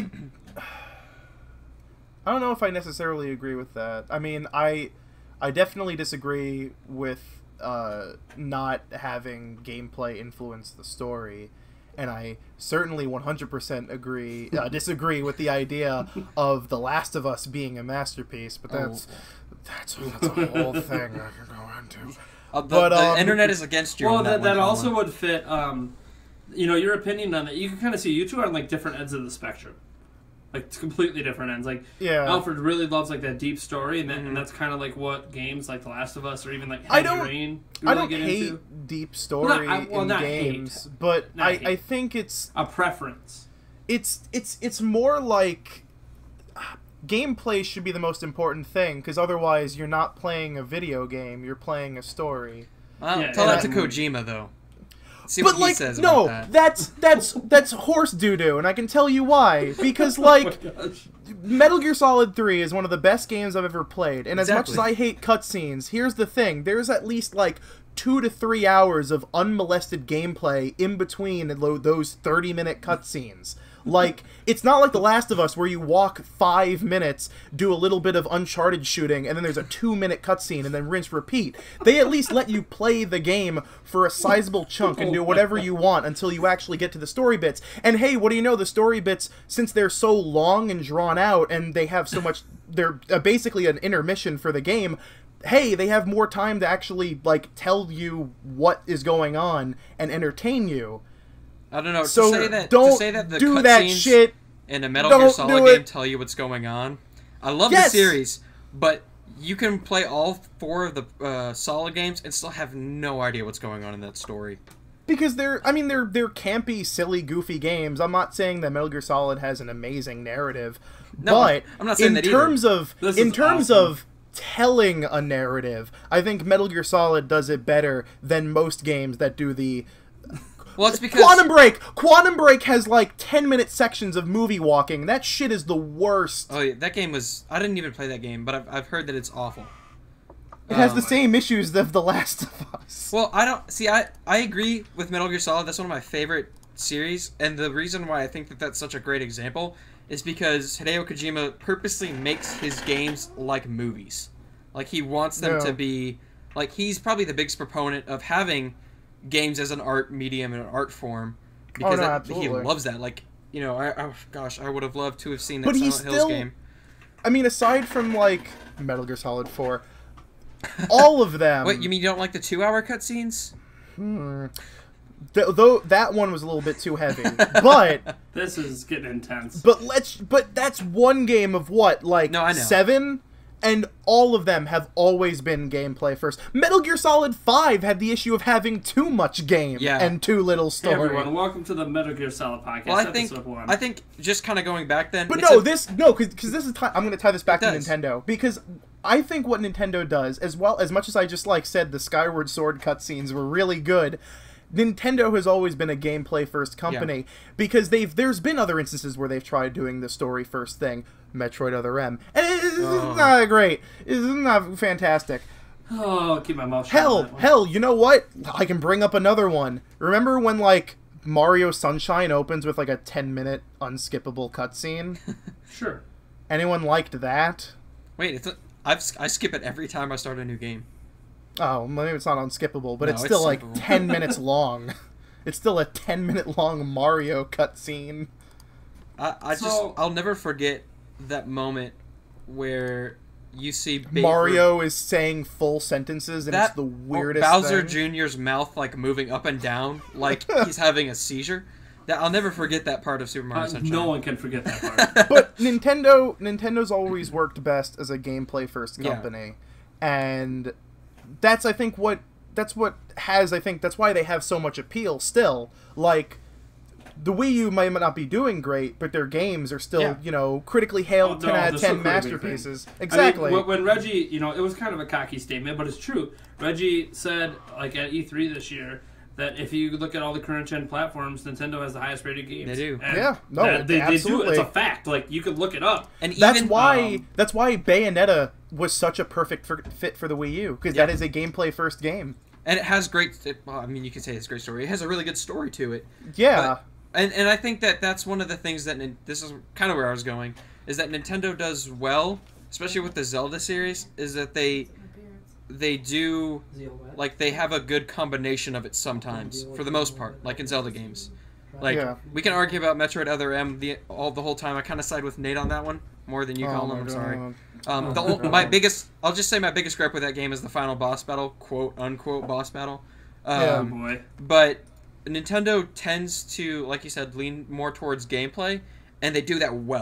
don't know if I necessarily agree with that. I mean, I definitely disagree with not having gameplay influence the story. And I certainly 100% disagree with the idea of The Last of Us being a masterpiece, but that's a whole thing I can go into. The internet is against you. Well, that also would fit, you know, your opinion on that. You can kind of see you two are on like different ends of the spectrum. like completely different ends. Like Alfred really loves like that deep story, and that's kind of like what games like The Last of Us or even like Heavy Rain really I don't get hate into. Deep story in games, but I think it's a preference. It's more like gameplay should be the most important thing, because otherwise you're not playing a video game, you're playing a story. Well, tell that to Kojima though. See what he says about that. That's horse doo-doo, and I can tell you why. Because, like, Metal Gear Solid 3 is one of the best games I've ever played, and as much as I hate cutscenes, here's the thing. There's at least, like, 2 to 3 hours of unmolested gameplay in between those 30-minute cutscenes. Like, it's not like The Last of Us where you walk 5 minutes, do a little bit of Uncharted shooting, and then there's a 2-minute cutscene, and then rinse repeat. They at least let you play the game for a sizable chunk and do whatever you want until you actually get to the story bits. And hey, what do you know, the story bits, since they're so long and drawn out, and they have so much, they're basically an intermission for the game, hey, they have more time to actually, like, tell you what is going on and entertain you. I don't know. So to say that the do that shit in a Metal Gear Solid game tell you what's going on. I love the series, but you can play all 4 of the Solid games and still have no idea what's going on in that story. Because they're campy, silly, goofy games. I'm not saying that Metal Gear Solid has an amazing narrative, but I'm not saying in terms of telling a narrative, I think Metal Gear Solid does it better than most games that do the. Well, it's because Quantum Break has like 10-minute sections of movie walking. That shit is the worst. Oh yeah, that game was. I didn't even play that game, but I've heard that it's awful. It has the same issues of The Last of Us. Well, I don't see. I agree with Metal Gear Solid. That's one of my favorite series, and the reason why I think that that's such a great example is because Hideo Kojima purposely makes his games like movies. Like he wants them to be like he's probably the biggest proponent of having games as an art medium and an art form because he loves that. Like, you know, I would have loved to have seen that Silent Hills game. I mean, aside from like Metal Gear Solid 4, all of them. Wait, you mean you don't like the 2-hour cutscenes? Though that one was a little bit too heavy, but this is getting intense. But that's one game of what, like 7. And all of them have always been gameplay first. Metal Gear Solid 5 had the issue of having too much game and too little story. Hey everyone, welcome to the Metal Gear Solid podcast. Well, I think just kind of going back then. But because this is I'm going to tie this back to Nintendo, because I think what Nintendo does, as much as I just said the Skyward Sword cutscenes were really good. Nintendo has always been a gameplay first company because there's been other instances where they've tried doing the story first thing. Metroid Other M. And it's not great. It's not fantastic. Oh, keep my mouth shut. Hell, you know what? I can bring up another one. Remember when, like, Mario Sunshine opens with, like, a 10-minute unskippable cutscene? Sure. Anyone liked that? Wait, I skip it every time I start a new game. Oh, maybe it's not unskippable, but it's still, like, 10 minutes long. It's still a 10-minute long Mario cutscene. I'll never forget that moment where you see Mario is saying full sentences and it's the weirdest Bowser thing. Jr.'s mouth like moving up and down like he's having a seizure. I'll never forget that part of Super Mario Sunshine. No one can forget that part. But Nintendo's always worked best as a gameplay first company. And that's why they have so much appeal still. Like, the Wii U might not be doing great, but their games are still, critically hailed 10 out of 10 masterpieces. Exactly. I mean, when Reggie, it was kind of a cocky statement, but it's true. Reggie said, like, at E3 this year, that if you look at all the current-gen platforms, Nintendo has the highest-rated games. They do. And they do. It's a fact. Like, you could look it up. And that's why Bayonetta was such a perfect fit for the Wii U, because that is a gameplay-first game. And it has you could say it's a great story. It has a really good story to it. Yeah. And I think that's one of the things that this is kind of where I was going, is that Nintendo does well, especially with the Zelda series, is that they do, like, they have a good combination of it sometimes, for the most part, like in Zelda games. Like, we can argue about Metroid Other M the whole time. I kind of side with Nate on that one, more than you, Colin. I'm sorry. I'll just say my biggest gripe with that game is the final boss battle, quote-unquote boss battle. Boy. But Nintendo tends to, like you said, lean more towards gameplay, and they do that well.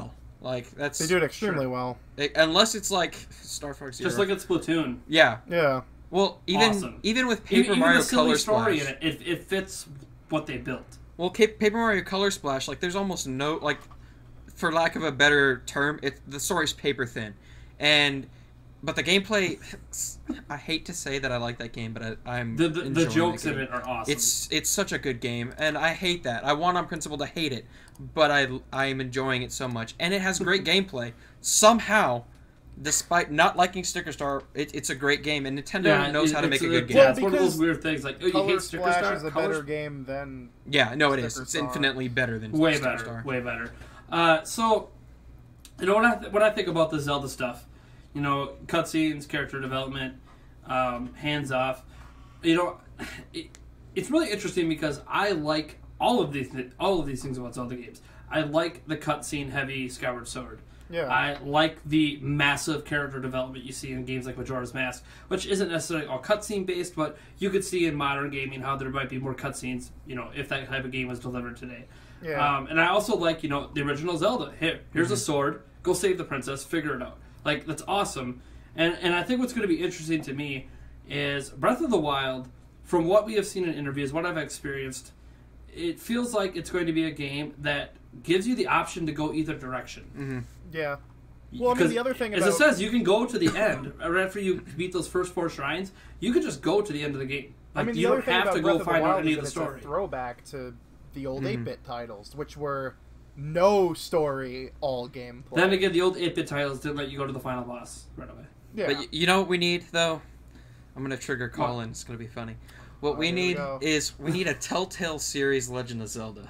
Like that's they do it extremely well. Unless it's like Star Fox Zero. Just look at Splatoon. Yeah. Yeah. Well, even with Paper Mario Color Splash, in it fits what they built. Well, Paper Mario Color Splash, like there's almost no like, for lack of a better term, the story's paper thin, but the gameplay, I hate to say that I like that game, but I'm the jokes in it are awesome. It's such a good game, and I hate that. I want on principle to hate it, but I am enjoying it so much, and it has great gameplay. Somehow, despite not liking Sticker Star, it's a great game, and Nintendo knows how to make a good game. Yeah, it's one of those weird things. Like, you hate Sticker Splash Star? Is a better game than no, it is. Sticker It's Star. infinitely better than way Sticker better, Star. way better. So, you know when I think about the Zelda stuff, you know, cutscenes, character development, hands off. You know, it's really interesting because I like all of these things about Zelda games. I like the cutscene heavy Skyward Sword. Yeah. I like the massive character development you see in games like Majora's Mask, which isn't necessarily all cutscene based, but you could see in modern gaming how there might be more cutscenes, you know, if that type of game was delivered today. Yeah. And I also like, you know, the original Zelda. Here's a sword. Go save the princess. Figure it out. Like, that's awesome. And I think what's going to be interesting to me is Breath of the Wild, from what we have seen in interviews, what I've experienced, it feels like it's going to be a game that gives you the option to go either direction. Mm-hmm. Yeah. Well, I mean, the other thing about... As it says, you can go to the end. Right after you beat those first 4 shrines, you can just go to the end of the game. Like, I mean, you don't have to go find out any of the story. It's a throwback to the old 8-bit titles, which were no story, all gameplay. Then again, the old 8-bit titles didn't let you go to the final boss right away. Yeah. But you know what we need, though? I'm going to trigger Colin. It's going to be funny. What we need is we need a Telltale series Legend of Zelda.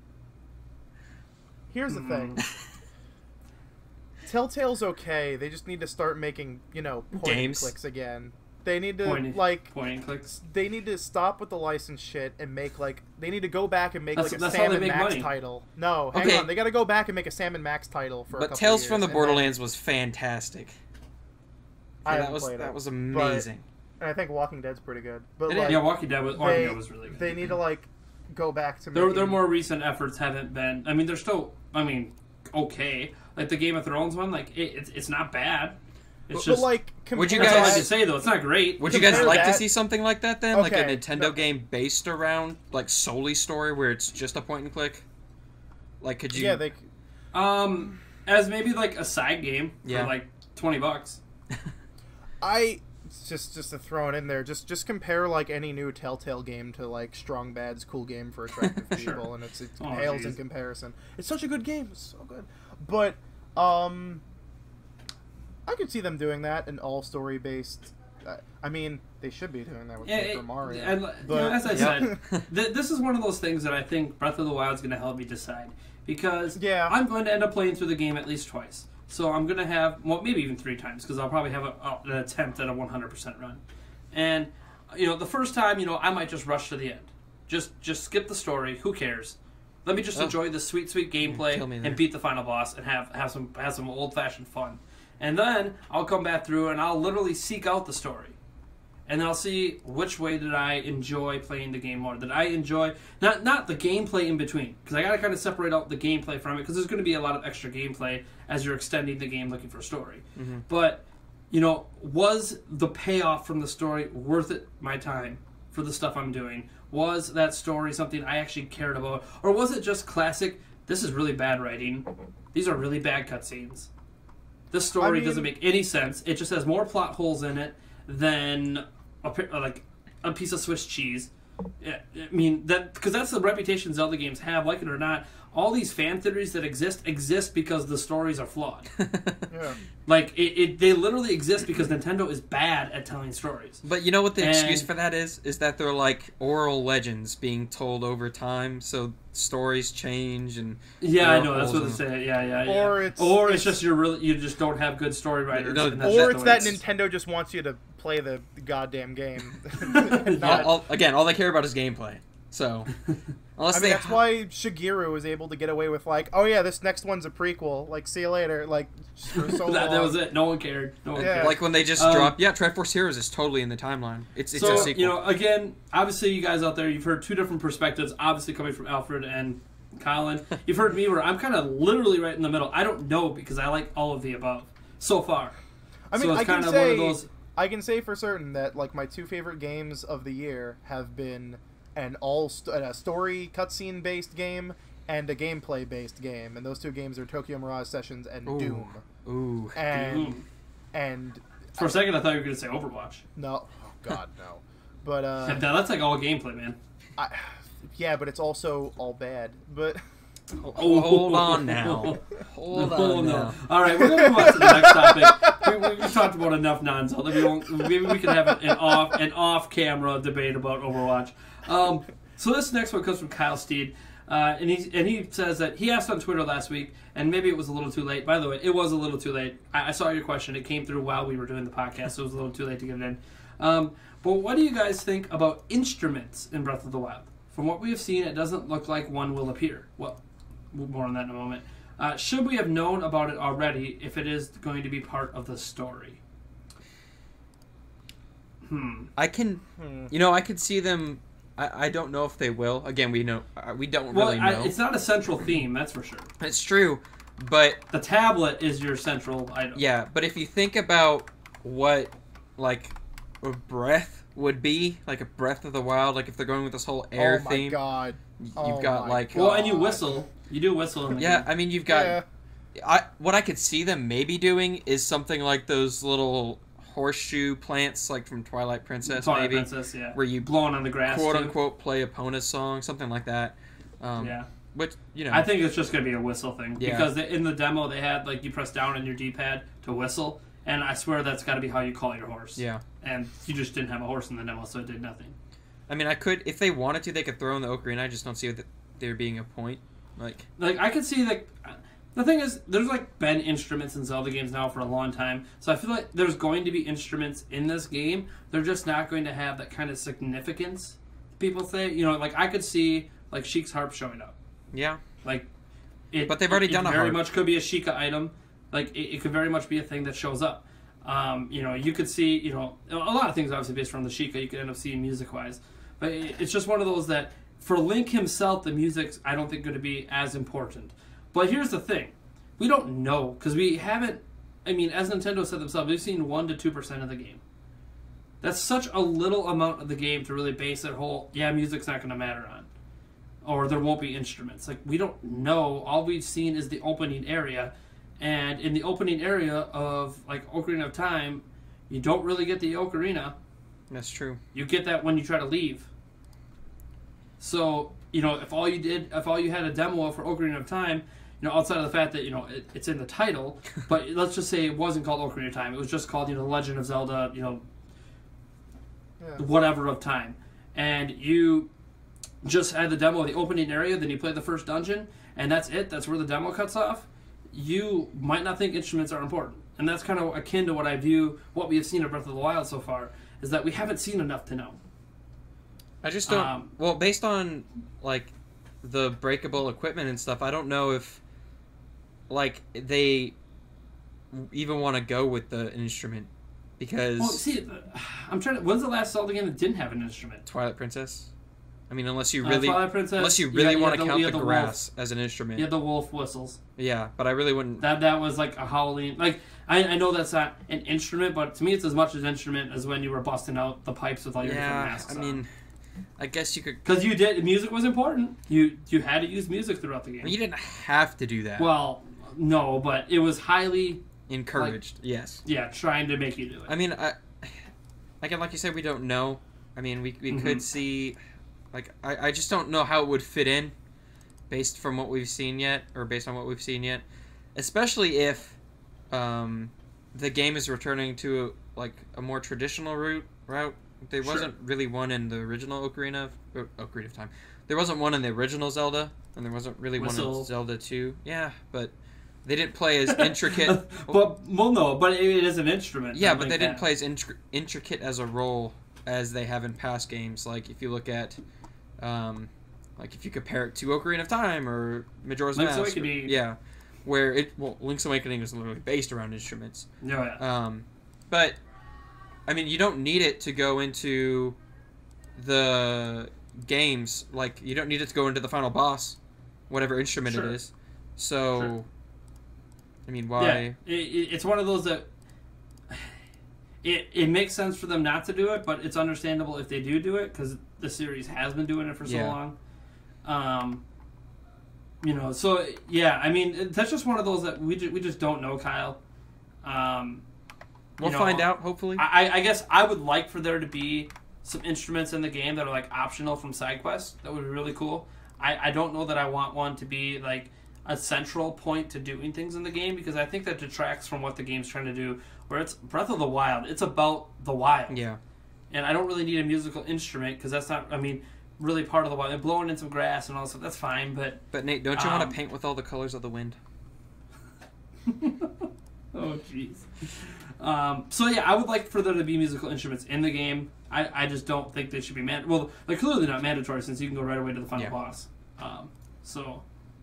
Here's the thing. Telltale's okay. They just need to start making, you know, games clicks again. They need to point and clicks. They need to stop with the license shit and make like they need to go back and make that's a Sam and Max money. title. No, hang on. They got to go back and make a Sam and Max title for. But Tales from the Borderlands was fantastic. That was amazing. And I think Walking Dead's pretty good. But yeah, Walking Dead was really good. They need to like go back to their more recent efforts haven't been. I mean, they're still. I mean, okay. Like the Game of Thrones one, like it's not bad. It's just like, would you that's all I guys can say though? It's not great. Would you guys like to see something like that then, like a Okay, Nintendo game based around like solely story, where it's just a point and click? Like, could you? Yeah, they. As maybe like a side game for like $20. Just to throw it in there, just compare like any new Telltale game to like Strong Bad's cool game for attractive people, and it pales in comparison. It's such a good game, it's so good. But I could see them doing that, an all story based. I mean, they should be doing that with Paper Mario. And, but, you know, as I said, this is one of those things that I think Breath of the Wild is going to help me decide, because I'm going to end up playing through the game at least twice. So I'm going to have, well, maybe even 3 times, because I'll probably have an attempt at a 100% run. And, you know, the first time, you know, I might just rush to the end. Just skip the story. Who cares? Let me just enjoy the sweet gameplay and beat the final boss and have some old-fashioned fun. And then I'll come back through and I'll literally seek out the story. And then I'll see which way did I enjoy playing the game more. Did I enjoy, not the gameplay in between, because I got to kind of separate out the gameplay from it, because there's going to be a lot of extra gameplay as you're extending the game looking for a story. Mm-hmm. But, you know, was the payoff from the story worth it my time for the stuff I'm doing? Was that story something I actually cared about? Or was it just classic, this is really bad writing, these are really bad cutscenes? This story doesn't make any sense. It just has more plot holes in it than a piece of Swiss cheese. I mean, because that's the reputation Zelda games have, like it or not. All these fan theories that exist because the stories are flawed. Yeah. Like, they literally exist because Nintendo is bad at telling stories. But you know what the excuse for that is? Is that they're like oral legends being told over time, so stories change and... Yeah, I know, that's what they say. Yeah. Or it's just you just don't have good story writers. Or it's that Nintendo just wants you to play the goddamn game. All they care about is gameplay. So... that's why Shigeru was able to get away with like, oh yeah, this next one's a prequel. Like, see you later. Like, for so long. That was it. No one cared. Cared. Like when they just dropped. Yeah, Triforce Heroes is totally in the timeline. It's a sequel. You know, again, obviously, you guys out there, you've heard 2 different perspectives. Obviously, coming from Alfred and Colin. You've heard me where I'm kind of literally right in the middle. I don't know because I like all of the above so far. I mean, so it's one of those... I can say for certain that like my two favorite games of the year have been a story cutscene based game and a gameplay based game, and those two games are Tokyo Mirage Sessions and Doom. Ooh, and for a second I thought you were going to say Overwatch. No, oh god, no. But that's like all gameplay, man. Yeah, but it's also all bad. But hold on now. Hold on now. All right, we're going to move on to the next topic. We've talked about enough nonsense. Maybe we can have an off-camera debate about Overwatch. So this next one comes from Kyle Steed, and he says that he asked on Twitter last week, and maybe it was a little too late. By the way, it was a little too late. I saw your question. It came through while we were doing the podcast, so it was a little too late to get it in. But what do you guys think about instruments in Breath of the Wild? From what we have seen, it doesn't look like one will appear. Well, more on that in a moment. Should we have known about it already if it is going to be part of the story? I can see them. I don't know if they will. Again, we don't really know. It's not a central theme, that's for sure. It's true, but the tablet is your central item. Yeah, but if you think about what like a breath would be, like a Breath of the Wild, like if they're going with this whole air theme. Oh my god. You've got like well, and you whistle. You do whistle in the game. I mean you've got what I could see them maybe doing is something like those little horseshoe plants like from Twilight Princess, yeah. Where you blowing on the grass, quote unquote, play Epona's song, something like that. Which I think it's just gonna be a whistle thing because in the demo they had like you press down on your D-pad to whistle, and I swear that's got to be how you call your horse. Yeah, and you just didn't have a horse in the demo, so it did nothing. I mean, if they wanted to, they could throw in the ocarina. I just don't see there being a point. Like I could see like. The thing is, there's been instruments in Zelda games now for a long time, so I feel like there's going to be instruments in this game. They're just not going to have that kind of significance. People say, I could see Sheik's harp showing up. Yeah, but they've already done a harp. Very much could be a Sheikah item. It could very much be a thing that shows up. You could see, a lot of things obviously based on the Sheikah. You could end up seeing music-wise, but it's just one of those that for Link himself, the music's I don't think going to be as important. But here's the thing. We don't know, because we haven't... I mean, as Nintendo said themselves, we've seen 1% to 2% of the game. That's such a little amount of the game to really base that whole, music's not going to matter on. Or there won't be instruments. We don't know. All we've seen is the opening area. And in the opening area of, Ocarina of Time, you don't really get the ocarina. That's true. You get that when you try to leave. So, if all you had a demo for Ocarina of Time... outside of the fact that, it's in the title, but let's just say it wasn't called Ocarina of Time. It was just called, The Legend of Zelda, whatever of time. And you just had the demo of the opening area, then you played the first dungeon, and that's it. That's where the demo cuts off. You might not think instruments are important. And that's kind of akin to what I view what we have seen of Breath of the Wild so far, is that we haven't seen enough to know. I just don't... based on, the breakable equipment and stuff, I don't know if... they even want to go with the instrument, because... Well, see, I'm trying to... When's the last Zelda game that didn't have an instrument? Twilight Princess? I mean, unless you really want to count the grass as an instrument. You had the wolf whistles. Yeah, but I really wouldn't... That was a howling... I know that's not an instrument, but to me it's as much an instrument as when you were busting out the pipes with all your different masks on. I guess you could... Because music was important. You had to use music throughout the game. Well, you didn't have to do that. Well... No, but it was highly... Encouraged, yes. Yeah, trying to make you do it. I mean, again, like you said, we don't know. I mean, we could see... I just don't know how it would fit in based on what we've seen yet. Especially if the game is returning to, a more traditional route. There wasn't really one in the original Ocarina of Time. There wasn't one in the original Zelda, and there wasn't really one in Zelda 2. Yeah, but... They didn't play as intricate... but it is an instrument. Yeah, but they didn't play as intricate as a role as they have in past games. If you look at... if you compare it to Ocarina of Time or Majora's Mask. Link's Awakening. Yeah, where Link's Awakening is literally based around instruments. Yeah. But, I mean, you don't need it to go into the games. You don't need it to go into the final boss. whatever instrument it is. So, Sure. I mean, why? Yeah, it's one of those that it makes sense for them not to do it, but it's understandable if they do it because the series has been doing it for so long. You know, so yeah, I mean, that's just one of those that we just don't know, Kyle. We'll find out, hopefully. I guess I would like for there to be some instruments in the game that are like optional from side quests. That would be really cool. I don't know that I want one to be like a central point to doing things in the game because I think that detracts from what the game's trying to do. Where it's Breath of the Wild, it's about the wild. Yeah. And I don't really need a musical instrument because that's not, I mean, really part of the wild. And blowing in some grass and all that stuff, that's fine, but... But Nate, don't you want to paint with all the colors of the wind? Oh, jeez. So yeah, I would like for there to be musical instruments in the game. I just don't think they should be well, they're clearly not mandatory since you can go right away to the final boss. So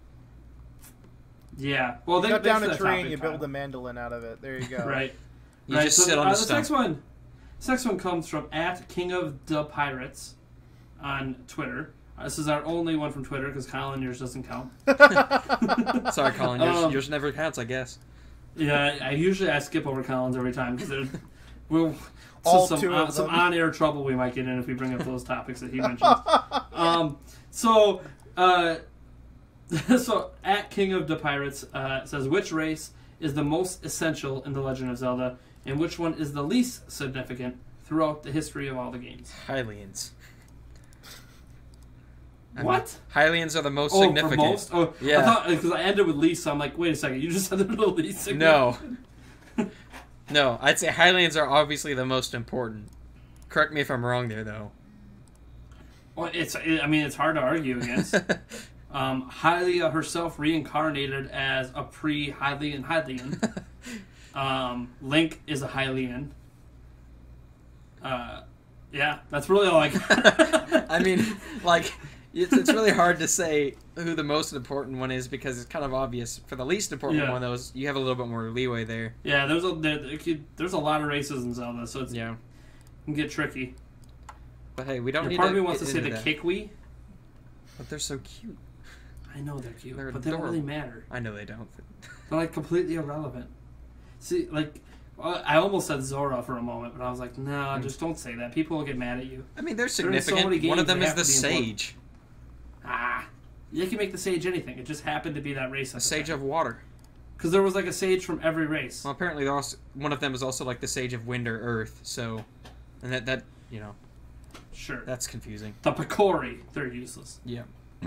yeah, well, you cut down a tree and you build a mandolin out of it. There you go. Right. You just sit on the this stump. next one comes from @KingOfThePirates on Twitter. This is our only one from Twitter because Colin, yours doesn't count. Sorry, Colin, yours never counts, I guess. Yeah, I skip over Colin's every time because some on-air trouble we might get in if we bring up those topics that he mentions. So @KingOfThePirates says, which race is the most essential in The Legend of Zelda, and which one is the least significant throughout the history of all the games? Hylians. What? Hylians are the most significant. Most? Oh, yeah. I thought, because I ended with least, so I'm like, wait a second, you just said they're the least significant? No. No, I'd say Hylians are obviously the most important. Correct me if I'm wrong there, though. Well, it's hard to argue against. Hylia herself reincarnated as a pre-Hylian. Link is a Hylian. Yeah, that's really all I got. I mean, like, it's really hard to say who the most important one is because it's kind of obvious. For the least important one, though, you have a little bit more leeway there. Yeah, there's a lot of races in Zelda, so it can get tricky. But hey, we don't need to. Part of me wants to say the Kikwi. But they're so cute. I know they're cute, but they don't really matter. I know they don't. They're like completely irrelevant. See, like, I almost said Zora for a moment, but I was like, no, just don't say that. People will get mad at you. I mean, they're significant. One of them is the Sage. You can make the Sage anything. It just happened to be that race. A Sage of Water. Because there was like a Sage from every race. Well, apparently one of them is also like the Sage of Wind or Earth, so... And that you know... Sure. That's confusing. The Picori. They're useless. Yeah.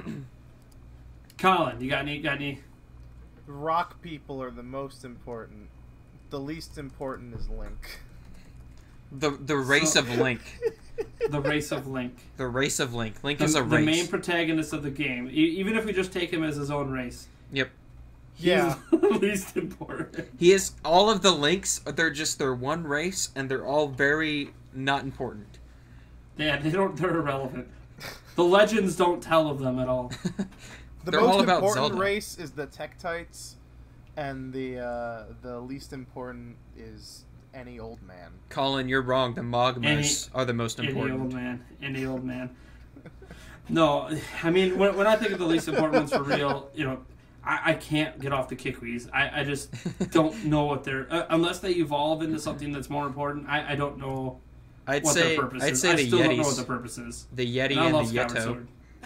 Colin, you got any? Rock people are the most important. The least important is Link. The race of Link. The race of Link. The race of Link. Link is a race. The main protagonist of the game. Even if we just take him as his own race. Yep. He's the least important. He is... All of the Links, they're one race, and they're all very not important. Yeah, they're irrelevant. The legends don't tell of them at all. The most important race is the Tektites, and the least important is any old man. Colin, you're wrong. The Mogmas are the most important. Any old man. No, I mean, when I think of the least important ones for real, you know, I can't get off the Kikwis. I just don't know what they're... unless they evolve into something that's more important, I don't know their purpose is. I still don't know what the purpose is. The Yeti and the Yeto.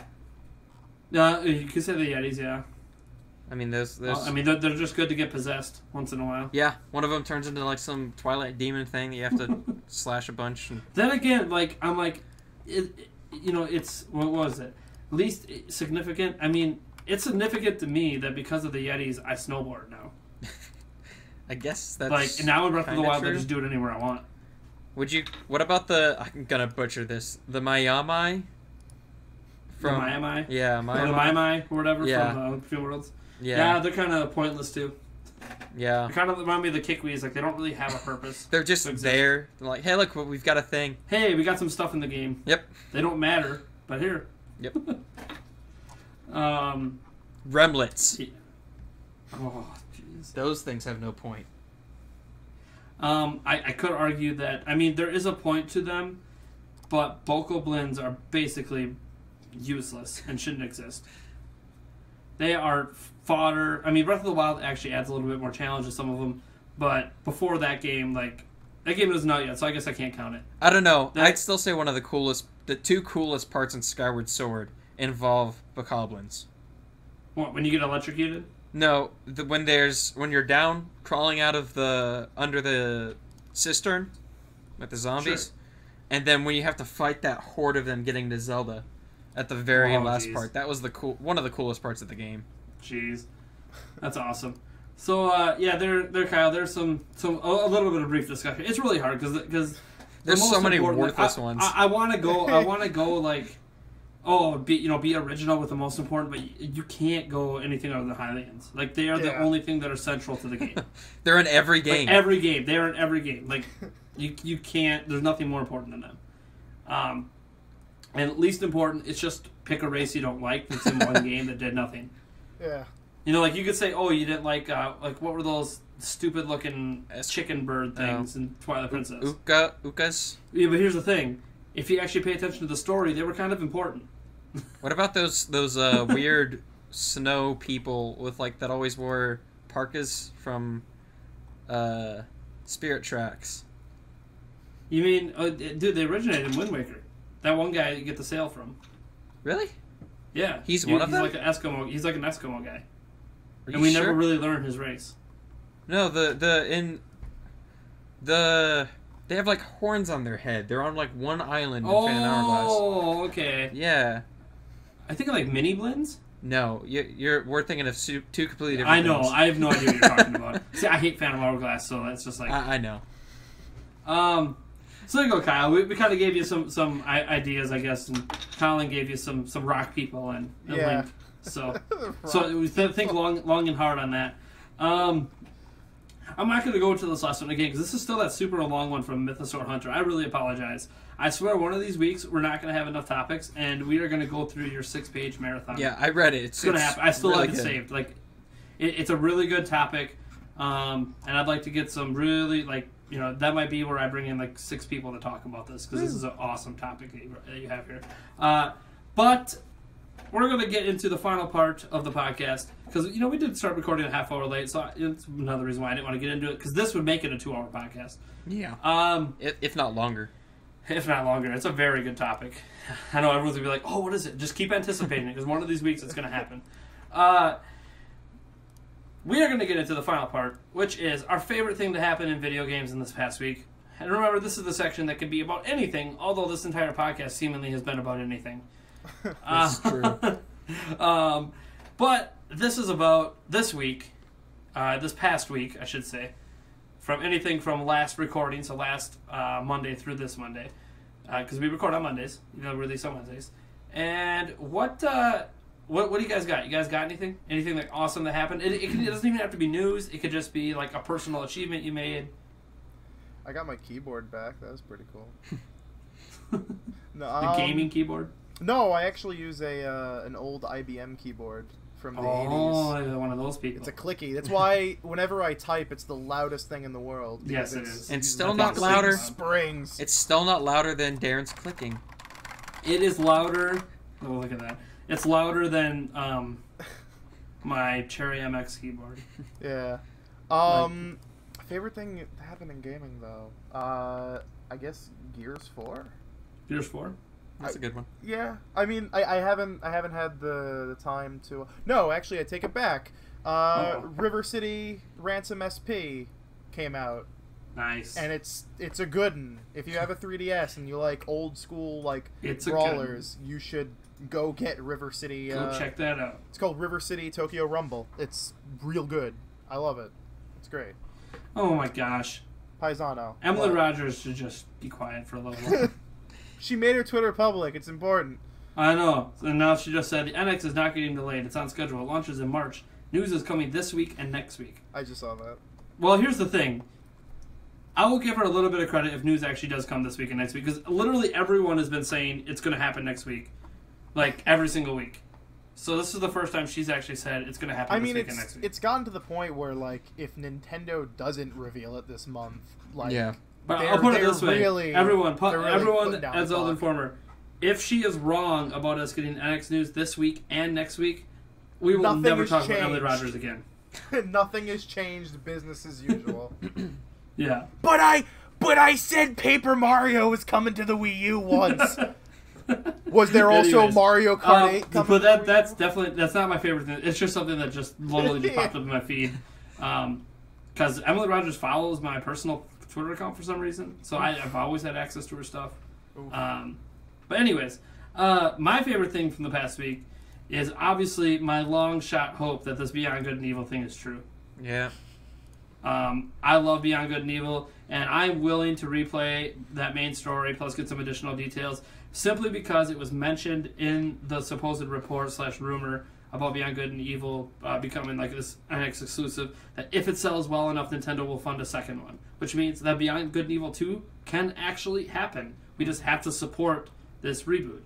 You could say the Yetis, yeah. I mean, there's they're just good to get possessed once in a while. Yeah, one of them turns into like some Twilight demon thing that you have to slash a bunch. Then again, like I'm like, it's what was it? Least significant. I mean, it's significant to me that because of the Yetis, I snowboard now. I guess that's like now in Breath of the Wild, true. I just do it anywhere I want. Would you? What about I'm gonna butcher this. The Miami. From Miami? Yeah, Miami. Or the Miami or whatever from Between Worlds. Yeah, they're kind of pointless too. Yeah. They kind of remind me of the Kikwis. Like, they don't really have a purpose. They're just there. They're like, hey, look, we've got a thing. Hey, we got some stuff in the game. Yep. They don't matter, but here. Yep. Remlets. Yeah. Oh, jeez. Those things have no point. I could argue that, I mean, there is a point to them, but Bokoblins are basically useless and shouldn't exist. They are fodder. I mean, Breath of the Wild actually adds a little bit more challenge to some of them, but before that game, like, that game isn't out yet, so I guess I can't count it. I don't know. I'd still say one of the two coolest parts in Skyward Sword involve bokoblins. What, when you get electrocuted? No, when you're down, crawling out of under the cistern with the zombies, sure. And then when you have to fight that horde of them getting to Zelda at the very last part. That was one of the coolest parts of the game. Jeez. That's awesome. So, yeah, there, Kyle, there's a little bit of brief discussion. It's really hard because there's so many worthless ones. I want to go like, be original with the most important, but you can't go anything other than Highlands. Like, they are the only thing that are central to the game. They're in every game. Like, every game. They are in every game. Like, you can't, there's nothing more important than them. And least important, it's just pick a race you don't like that's in one game that did nothing. Yeah. You know, like, you could say, oh, you didn't like what were those stupid-looking chicken bird things in Twilight Princess? Ukas? Yeah, but here's the thing. If you actually pay attention to the story, they were kind of important. What about those weird snow people with, like, that always wore parkas from Spirit Tracks? You mean, dude, they originated in Wind Waker. That one guy you get the sail from. Really? Yeah. He's one of them? Like an Eskimo. He's like an Eskimo guy. Are and we sure? never really learned his race. No, they have like horns on their head. They're on like one island in Phantom Hourglass. Oh, okay. Yeah. I think of like mini blends. No, we're thinking of two completely different I know. things. I have no idea what you're talking about. See, I hate Phantom Hourglass, so that's just like... I know. So there you go, Kyle. We kind of gave you some ideas, I guess, and Colin gave you some rock people and Link. So we think long and hard on that. I'm not going to go to this last one again because this is still that super long one from Mythosaur Hunter. I really apologize. I swear one of these weeks we're not going to have enough topics and we are going to go through your 6-page marathon. Yeah, I read it. It's going to happen. I still really have it good. saved. Like, it's a really good topic, and I'd like to get some really, like, you know, that might be where I bring in like 6 people to talk about this because this is an awesome topic that you have here. But we're going to get into the final part of the podcast because, you know, we did start recording a half hour late, so it's another reason why I didn't want to get into it because this would make it a 2-hour podcast. Yeah. If not longer. If not longer. It's a very good topic. I know everyone's going to be like, oh, what is it? Just keep anticipating it because one of these weeks it's going to happen. We are going to get into the final part, which is our favorite thing to happen in video games in this past week. And remember, this is the section that can be about anything, although this entire podcast seemingly has been about anything. That's true. But this is about this week, this past week, I should say, from anything from last recording, so last Monday through this Monday, because we record on Mondays, you know, release on Wednesdays. And what do you guys got? You guys got anything? Anything like awesome that happened? It doesn't even have to be news. It could just be like a personal achievement you made. I got my keyboard back. That was pretty cool. The gaming keyboard? No, I actually use an old IBM keyboard from the 80s. Oh, you're one of those people. It's a clicky. That's why whenever I type, it's the loudest thing in the world. Yes, it is. And still not louder. Springs. It's still not louder than Darren's clicking. It is louder. Oh, look at that. It's louder than my Cherry MX keyboard. Yeah. Favorite thing that happened in gaming though. I guess Gears 4. Gears 4. That's a good one. Yeah. I mean, I haven't had the time to. No, actually, I take it back. River City Ransom SP came out. Nice. And it's a good one. If you have a 3DS and you like old school like it's brawlers, you should go get River City. Go check that out. It's called River City Tokyo Rumble. It's real good. I love it. It's great. Oh my gosh. Paisano. Emily Rogers should just be quiet for a little while. She made her Twitter public. It's important. I know. And now she just said the NX is not getting delayed. It's on schedule. It launches in March. News is coming this week and next week. I just saw that. Well, here's the thing. I will give her a little bit of credit if news actually does come this week and next week, because literally everyone has been saying it's going to happen next week. Like, every single week. So this is the first time she's actually said it's going to happen this week and next week. It's gotten to the point where, like, if Nintendo doesn't reveal it this month, like... Yeah. But I'll put it this way. Really, everyone really as Zelda Informer, if she is wrong about us getting NX news this week and next week, We will Nothing never has talk about Emily changed. Rogers again. Nothing has changed. Business as usual. Yeah. But I said Paper Mario was coming to the Wii U once. Was there also Anyways, Mario Kart 8 coming? But that's not my favorite thing. It's just something that just literally just popped up in my feed. Because Emily Rogers follows my personal Twitter account for some reason, so I've always had access to her stuff. But anyways, my favorite thing from the past week is obviously my long shot hope that this Beyond Good and Evil thing is true. Yeah. I love Beyond Good and Evil, and I'm willing to replay that main story plus get some additional details simply because it was mentioned in the supposed report / rumor about Beyond Good and Evil becoming like this NX exclusive, that if it sells well enough, Nintendo will fund a second one, which means that Beyond Good and Evil 2 can actually happen. We just have to support this reboot.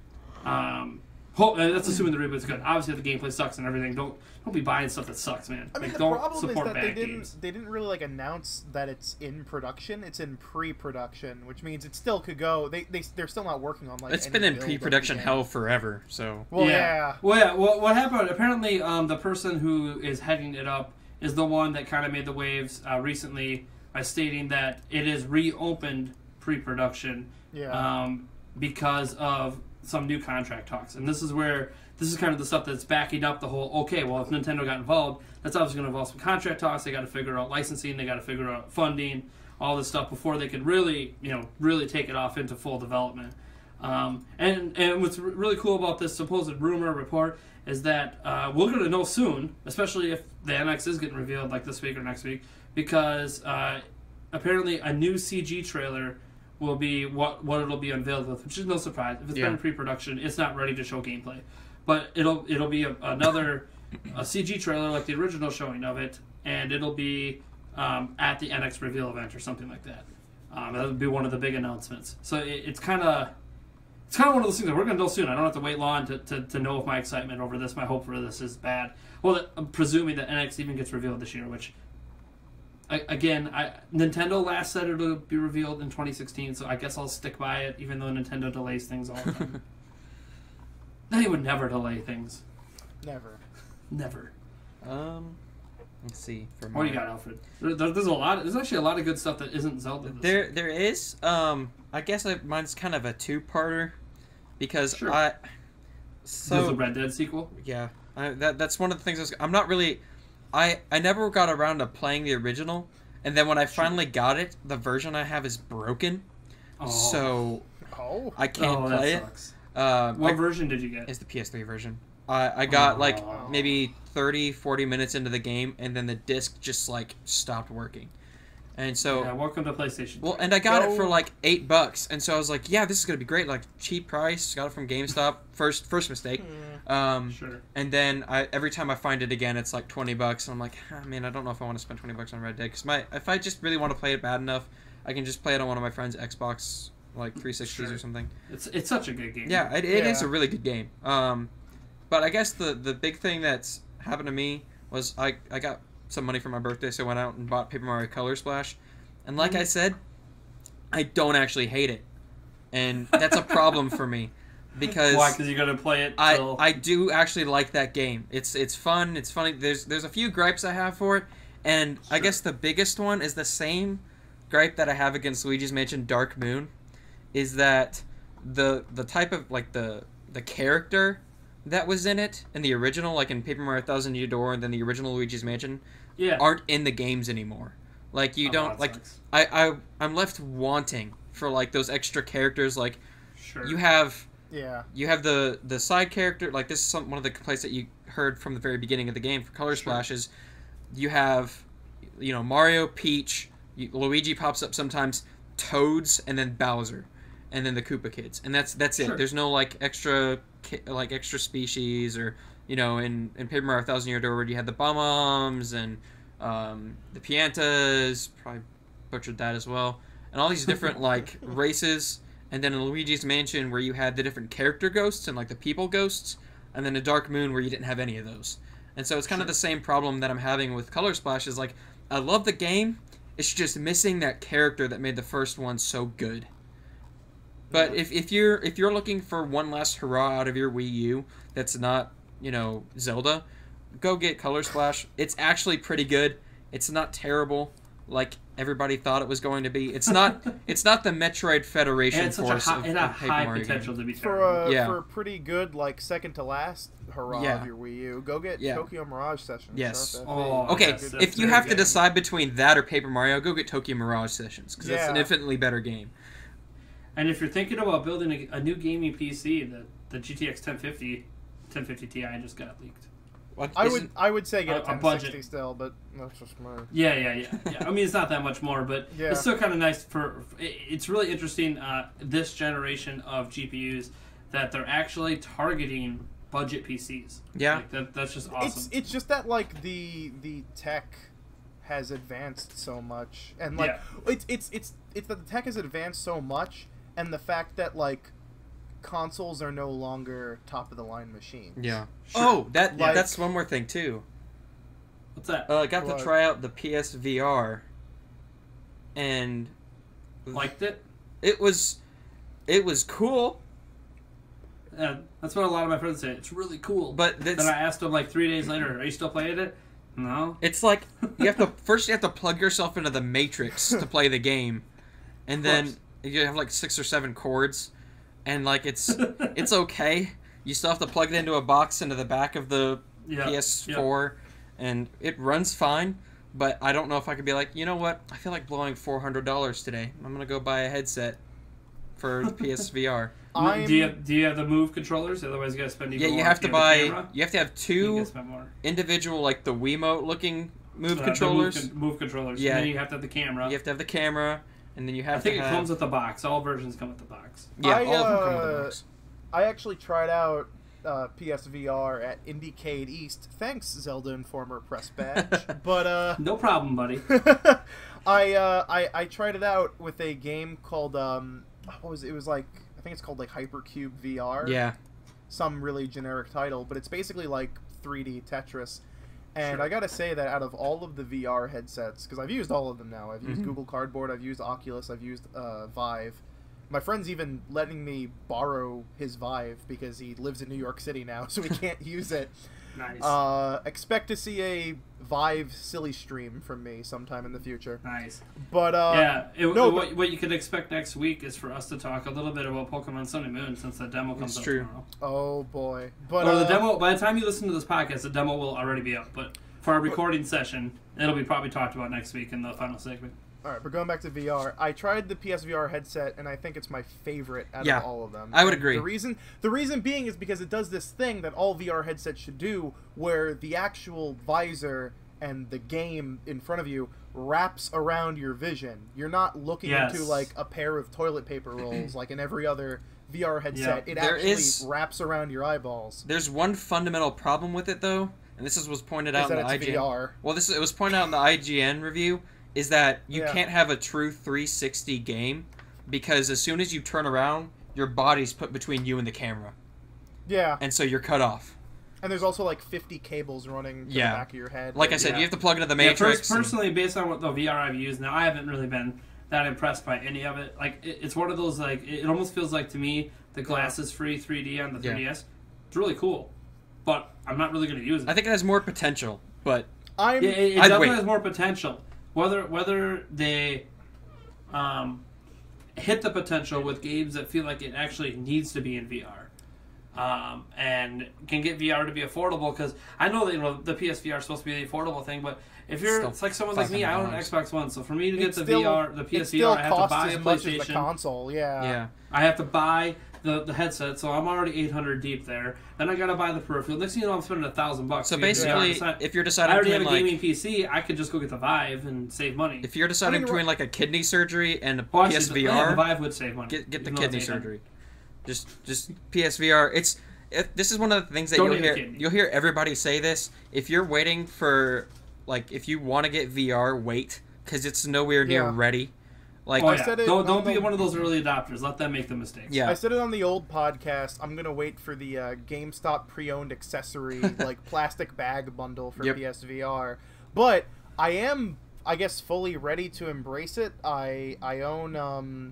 That's assuming the reboot's good. Obviously, if the gameplay sucks and everything, don't be buying stuff that sucks, man. I mean, like, the don't problem is support that bad games. they didn't really like announce that it's in production. It's in pre-production, which means it still could go. They're still not working on like. It's any been in build of pre-production the game. hell forever. So. Well, yeah. Well, what happened? Apparently, the person who is heading it up is the one that kind of made the waves recently by stating that it is reopened pre-production. Yeah. Because of some new contract talks, and this is kind of the stuff that's backing up the whole. Okay, well, if Nintendo got involved, that's obviously going to involve some contract talks. They got to figure out licensing. They got to figure out funding, all this stuff before they could really take it off into full development. And what's really cool about this supposed rumor report is that we're going to know soon, especially if the NX is getting revealed like this week or next week, because apparently a new CG trailer will be what it'll be unveiled with, which is no surprise. If it's been in pre-production, it's not ready to show gameplay. But it'll be another CG trailer like the original showing of it, and it'll be at the NX reveal event or something like that. That would be one of the big announcements. So it's kind of one of those things that we're going to know soon. I don't have to wait long to know if my excitement over this, my hope for this is bad. Well, I'm presuming that NX even gets revealed this year, which... Again, Nintendo last said it'll be revealed in 2016, so I guess I'll stick by it, even though Nintendo delays things all the time. They would never delay things. Never. Let's see. What do you got, Alfred? There's a lot. There's actually a lot of good stuff that isn't Zelda. There is. I guess mine's kind of a two-parter because sure. There's a Red Dead sequel. Yeah, that's one of the things. I'm not really. I never got around to playing the original, and then when I finally got it, the version I have is broken, so I can't play it. What version did you get? It's the PS3 version. I got maybe 30, 40 minutes into the game, and then the disc just stopped working. And so welcome to PlayStation 3. Well, and I got it for $8, and so I was like, yeah, this is gonna be great, cheap price. Got it from GameStop. First mistake. Sure. And then every time I find it again, it's $20, and I'm like, man, I don't know if I want to spend $20 on Red Dead, because if I just really want to play it bad enough, I can just play it on one of my friend's Xbox 360s or something. It's such a good game. Yeah, it is a really good game. But I guess the big thing that's happened to me was I got some money for my birthday, so I went out and bought Paper Mario Color Splash, and I said, I don't actually hate it, and that's a problem for me, because why? Because you're gonna play it. I do actually like that game. It's fun. It's funny. There's a few gripes I have for it, and I guess the biggest one is the same gripe that I have against Luigi's Mansion Dark Moon, is that the type of the character that was in it in the original, in Paper Mario Thousand Year Door and then the original Luigi's Mansion, aren't in the games anymore. You don't I'm left wanting for those extra characters. Sure. You have the side character. This is one of the complaints that you heard from the very beginning of the game for Color Splashes. You have Mario, Peach, Luigi pops up sometimes, Toads, and then Bowser, and then the Koopa Kids, and that's it. Sure. There's no extra species, or in Paper Mario Thousand Year Door you had the Bob-ombs and the Piantas, probably butchered that as well, and all these different races. And then in Luigi's Mansion, where you had the different character ghosts and the people ghosts, and then a Dark Moon where you didn't have any of those. And so it's kind of the same problem that I'm having with Color Splash. Is I love the game, it's just missing that character that made the first one so good. But if you're looking for one last hurrah out of your Wii U that's not Zelda, go get Color Splash. It's actually pretty good. It's not terrible like everybody thought it was going to be. It's not the Metroid Federation force of it had Paper high Mario potential game. to be terrible. For a pretty good second to last hurrah of your Wii U, go get Tokyo Mirage Sessions. Yes. Okay, yes, if you have to decide between that or Paper Mario, go get Tokyo Mirage Sessions because it's an infinitely better game. And if you're thinking about building a new gaming PC, the GTX 1050 Ti just got leaked. I would say get a 1060 budget still, but that's just my... Yeah. I mean, it's not that much more, but it's still kind of nice it's really interesting this generation of GPUs that they're actually targeting budget PCs. Yeah, that's just awesome. It's just that the tech has advanced so much, and it's that the tech has advanced so much, and the fact that consoles are no longer top of the line machines. Yeah. Sure. Oh, that's one more thing too. What's that? I got to try out the PSVR, and liked it. It was cool. That's what a lot of my friends say. It's really cool. But then I asked them 3 days later, "Are you still playing it?" No. It's like you have to plug yourself into the Matrix to play the game, and then you have 6 or 7 cords. And it's okay. You still have to plug it into a box into the back of the PS4, and it runs fine. But I don't know if I could be you know what? I feel like blowing $400 today. I'm gonna go buy a headset for PSVR. Do you have the Move controllers? Otherwise, you gotta spend even more. You have to buy. You have to have 2 individual the Wiimote looking Move controllers. Move controllers. Yeah. And then you have to have the camera. You have to have the camera. And then you have I think it comes with the box. All versions come with the box. Yeah, all of them come with the box. I actually tried out PSVR at Indiecade East. Thanks, Zelda Informer press badge. But no problem, buddy. I tried it out with a game called what was it? It was I think it's called Hypercube VR. Yeah. Some really generic title, but it's basically 3D Tetris. And I gotta say that out of all of the VR headsets, because I've used all of them now. I've used Google Cardboard, I've used Oculus, I've used Vive. My friend's even letting me borrow his Vive because he lives in New York City now, so he can't use it. Nice. Expect to see a Vive silly stream from me sometime in the future. Nice. But what you can expect next week is for us to talk a little bit about Pokemon Sun and Moon since the demo comes out tomorrow. Oh boy! But the demo. By the time you listen to this podcast, the demo will already be out. But for our recording session, it'll be probably talked about next week in the final segment. All right, but going back to VR, I tried the PSVR headset, and I think it's my favorite out of all of them. I would agree. The reason being is because it does this thing that all VR headsets should do, where the actual visor and the game in front of you wraps around your vision. You're not looking into a pair of toilet paper rolls like in every other VR headset. It actually wraps around your eyeballs. There's one fundamental problem with it, though, and this was pointed out in the IGN. VR. Well, it was pointed out in the IGN review. Is that you can't have a true 360 game because as soon as you turn around, your body's put between you and the camera. Yeah. And so you're cut off. And there's also 50 cables running to the back of your head. Like I said, you have to plug into the Matrix. Personally, based on what the VR I've used now, I haven't really been that impressed by any of it. It's one of those, it almost feels like to me, the glasses-free 3D on the 3DS. It's really cool. But I'm not really going to use it. I think it has more potential, but... It definitely has more potential. Whether they hit the potential with games that feel like it actually needs to be in VR, and can get VR to be affordable, because I know that the PSVR is supposed to be the affordable thing, but if you're it's like someone like me, I own an Xbox One, so for me to get the PSVR, I have to buy a PlayStation. As the console, yeah. I have to buy the headset, so I'm already $800 deep there. Then I gotta buy the peripheral. Next thing you know, I'm spending $1,000. So basically, if you're deciding I already have a gaming PC, I could just go get the Vive and save money. If you're deciding between a kidney surgery and a PSVR, the Vive would save money. Get the kidney surgery. Just PSVR. This is one of the things that you'll hear everybody say this. If you're waiting for if you want to get VR, wait, because it's nowhere near ready. Don't be one of those early adopters. Let them make the mistakes. Yeah. I said it on the old podcast. I'm gonna wait for the GameStop pre-owned accessory plastic bag bundle for PSVR. But I am, I guess, fully ready to embrace it. I own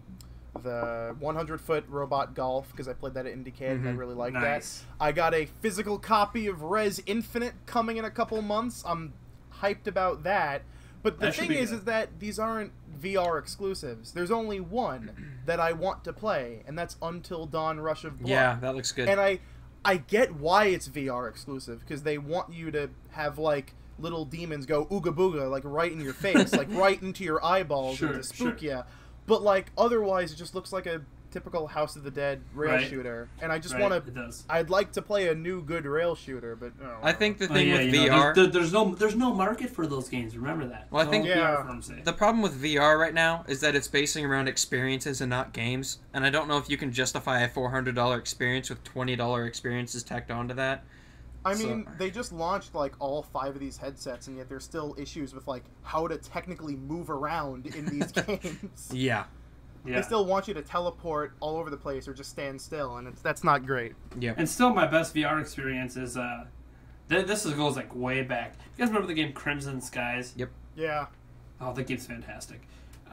the 100-foot robot golf because I played that at IndieCade and I really liked that. I got a physical copy of Res Infinite coming in a couple months. I'm hyped about that. But the thing is that these aren't VR exclusives. There's only one that I want to play, and that's Until Dawn Rush of Blood. Yeah, that looks good. And I get why it's VR exclusive, because they want you to have, like, little demons go ooga booga, like, right in your face, like, right into your eyeballs and to spook you. But, like, otherwise it just looks like a typical House of the Dead rail shooter. And I just want to... I'd like to play a new good rail shooter, but... I think the thing with VR... there's no market for those games, remember that. Well, I think the problem with VR right now is that it's basing around experiences and not games. And I don't know if you can justify a $400 experience with $20 experiences tacked onto that. I mean, they just launched, like, all 5 of these headsets, and yet there's still issues with, like, how to technically move around in these games. Yeah. They still want you to teleport all over the place or just stand still, and that's not great. Yeah. And still, my best VR experience is goes like way back. You guys remember the game Crimson Skies? Yep. Yeah. Oh, that game's fantastic.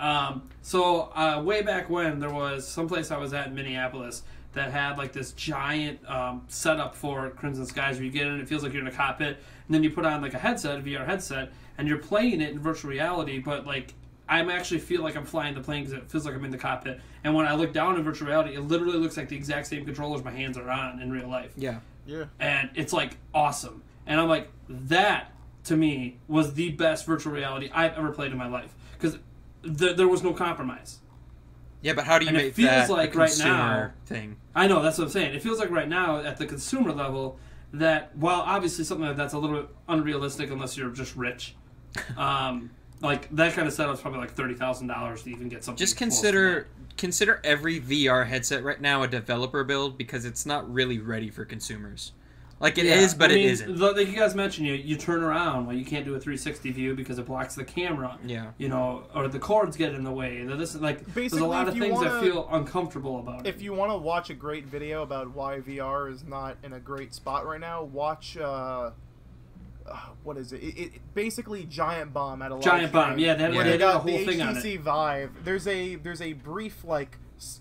So way back when, there was someplace I was at in Minneapolis that had like this giant setup for Crimson Skies where you get in and it feels like you're in a cockpit, and then you put on like a VR headset, and you're playing it in virtual reality, but like I actually feel like I'm flying the plane because it feels like I'm in the cockpit. And when I look down in virtual reality, it literally looks like the exact same controllers my hands are on in real life. Yeah. Yeah. And it's like awesome. And I'm like, that to me was the best virtual reality I've ever played in my life because there was no compromise. Yeah, but how do you make that like a consumer thing? I know, that's what I'm saying. It feels like right now at the consumer level that while obviously something like that's a little bit unrealistic unless you're just rich. Like that kind of setup's probably like $30,000 to even get something. Just consider every VR headset right now a developer build because it's not really ready for consumers. Like it is, but it isn't. Like you guys mentioned, you turn around. Well, you can't do a 360 view because it blocks the camera. Yeah. You know, or the cords get in the way. There's a lot of things I feel uncomfortable about. If you want to watch a great video about why VR is not in a great spot right now, watch. What is it? It basically Giant Bomb at a Giant Bomb, yeah. They got the whole thing on it. HTC Vive. There's a brief like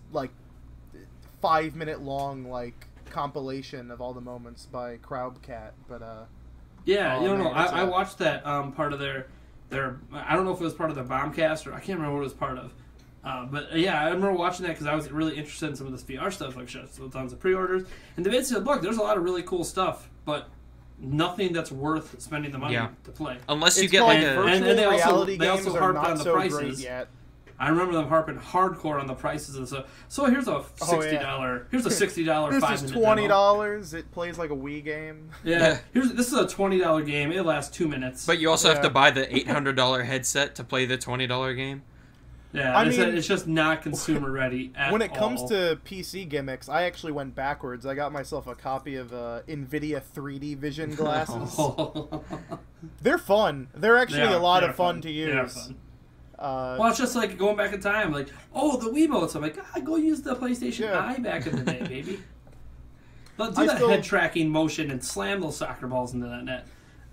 5-minute long like compilation of all the moments by Crowdcat, but yeah, you don't know. I watched that part of their I don't know if it was part of their Bombcast or I can't remember what it was part of. But yeah, I remember watching that because I was really interested in some of this VR stuff, like so tons of pre-orders. And they basically said, look, there's a lot of really cool stuff, but nothing that's worth spending the money to play. Unless you get like a virtual reality games they also harped on the prices. Yet. I remember them harping hardcore on the prices and stuff. So here's a $60. Here's a $60 This is $20. It plays like a Wii game. Yeah. This is a $20 game. It lasts 2 minutes. But you also have to buy the $800 headset to play the $20 game. Yeah, it's just not consumer ready at all. When it comes to PC gimmicks, I actually went backwards. I got myself a copy of NVIDIA 3D Vision glasses. They're fun. They're actually a lot of fun to use. They are fun. Well, it's just like going back in time. Like, oh, the Wiimotes. I'm like, go use the PlayStation Eye back in the day, baby. Do that head tracking motion and slam those soccer balls into that net.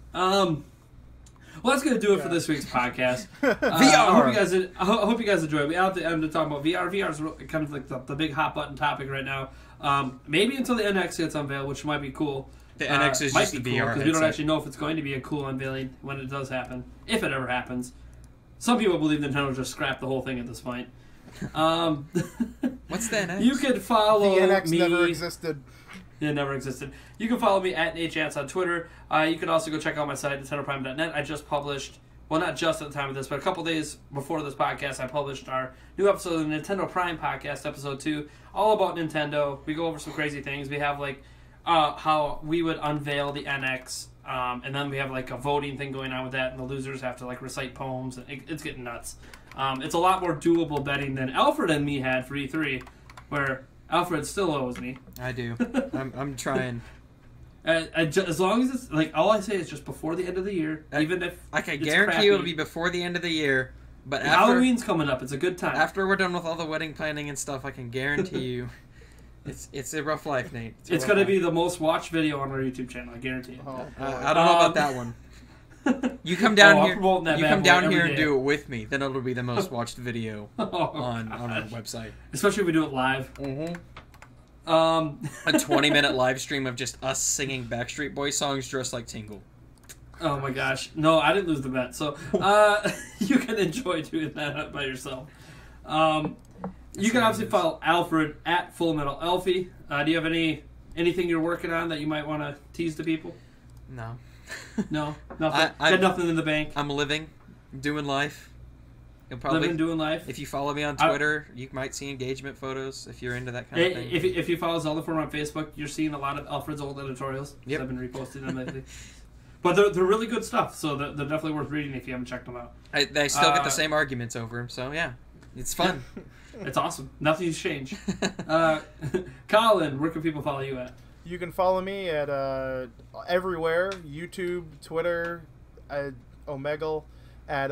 Well, that's going to do it for this week's podcast. VR. I hope you guys enjoy. We out the end to talk about VR. VR is kind of like the big hot button topic right now. Maybe until the NX gets unveiled, which might be cool. The NX is just the VR because we don't actually know if it's going to be a cool unveiling when it does happen, if it ever happens. Some people believe Nintendo just scrapped the whole thing at this point. What's the NX? You can follow the NX me. Never existed. It never existed. You can follow me at NateChance on Twitter. You can also go check out my site, NintendoPrime.net. I just published, well, not just at the time of this, but a couple days before this podcast, I published our new episode of the Nintendo Prime Podcast, Episode 2, all about Nintendo. We go over some crazy things. We have, like, how we would unveil the NX, and then we have, like, a voting thing going on with that, and the losers have to, like, recite poems, and it's getting nuts. It's a lot more doable betting than Alfred and me had for E3, where Alfred still owes me. I do. I'm trying. As long as it's like all I say is just before the end of the year, even if I can guarantee you it'll be before the end of the year. But Halloween's coming up. It's a good time. After we're done with all the wedding planning and stuff, I can guarantee you, it's a rough life, Nate. It's going to be the most watched video on our YouTube channel. I guarantee it. Oh, I don't know about that one. You come down here. You come down here and do it with me. Then it'll be the most watched video on our website. Especially if we do it live. Mm-hmm. A 20-minute live stream of just us singing Backstreet Boys songs dressed like Tingle. Oh my gosh. No, I didn't lose the bet. So you can enjoy doing that by yourself. You can obviously follow Alfred at Full Metal Elfie. Do you have anything you're working on that you might want to tease to people? No. No? Nothing? Got nothing in the bank? I'm living, doing life. You'll probably, living, doing life. If you follow me on Twitter, you might see engagement photos if you're into that kind of thing. If you follow Zelda Forum on Facebook, you're seeing a lot of Alfred's old editorials. Yep. I've been reposting them lately. But they're really good stuff, so they're definitely worth reading if you haven't checked them out. They still get the same arguments over them, so yeah. It's fun. It's awesome. Nothing's changed. Colin, where can people follow you at? You can follow me at everywhere. YouTube, Twitter, Omegle, at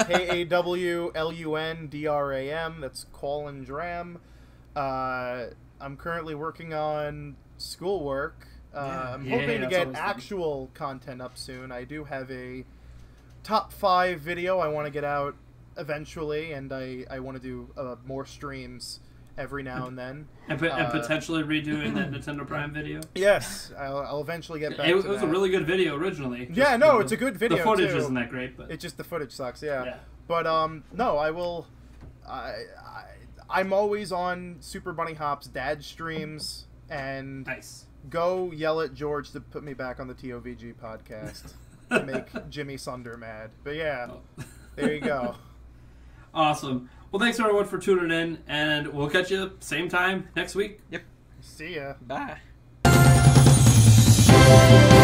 KAWLUNDRAM. That's Colin Dram. I'm currently working on schoolwork. I'm hoping to get actual content up soon. I do have a top 5 video I want to get out eventually, and I want to do more streams every now and then. And potentially redoing that Nintendo Prime video? Yes, I'll eventually get back to that. It was a really good video originally. Yeah, no, it's a good video, the footage too. isn't that great, but... It's just the footage sucks, yeah. But, no, I will... I'm always on Super Bunny Hop's dad streams, and... Nice. Go yell at George to put me back on the TOVG podcast to make Jimmy Sunder mad. But yeah, there you go. Awesome. Well, thanks everyone for tuning in, and we'll catch you same time next week. Yep. See ya. Bye.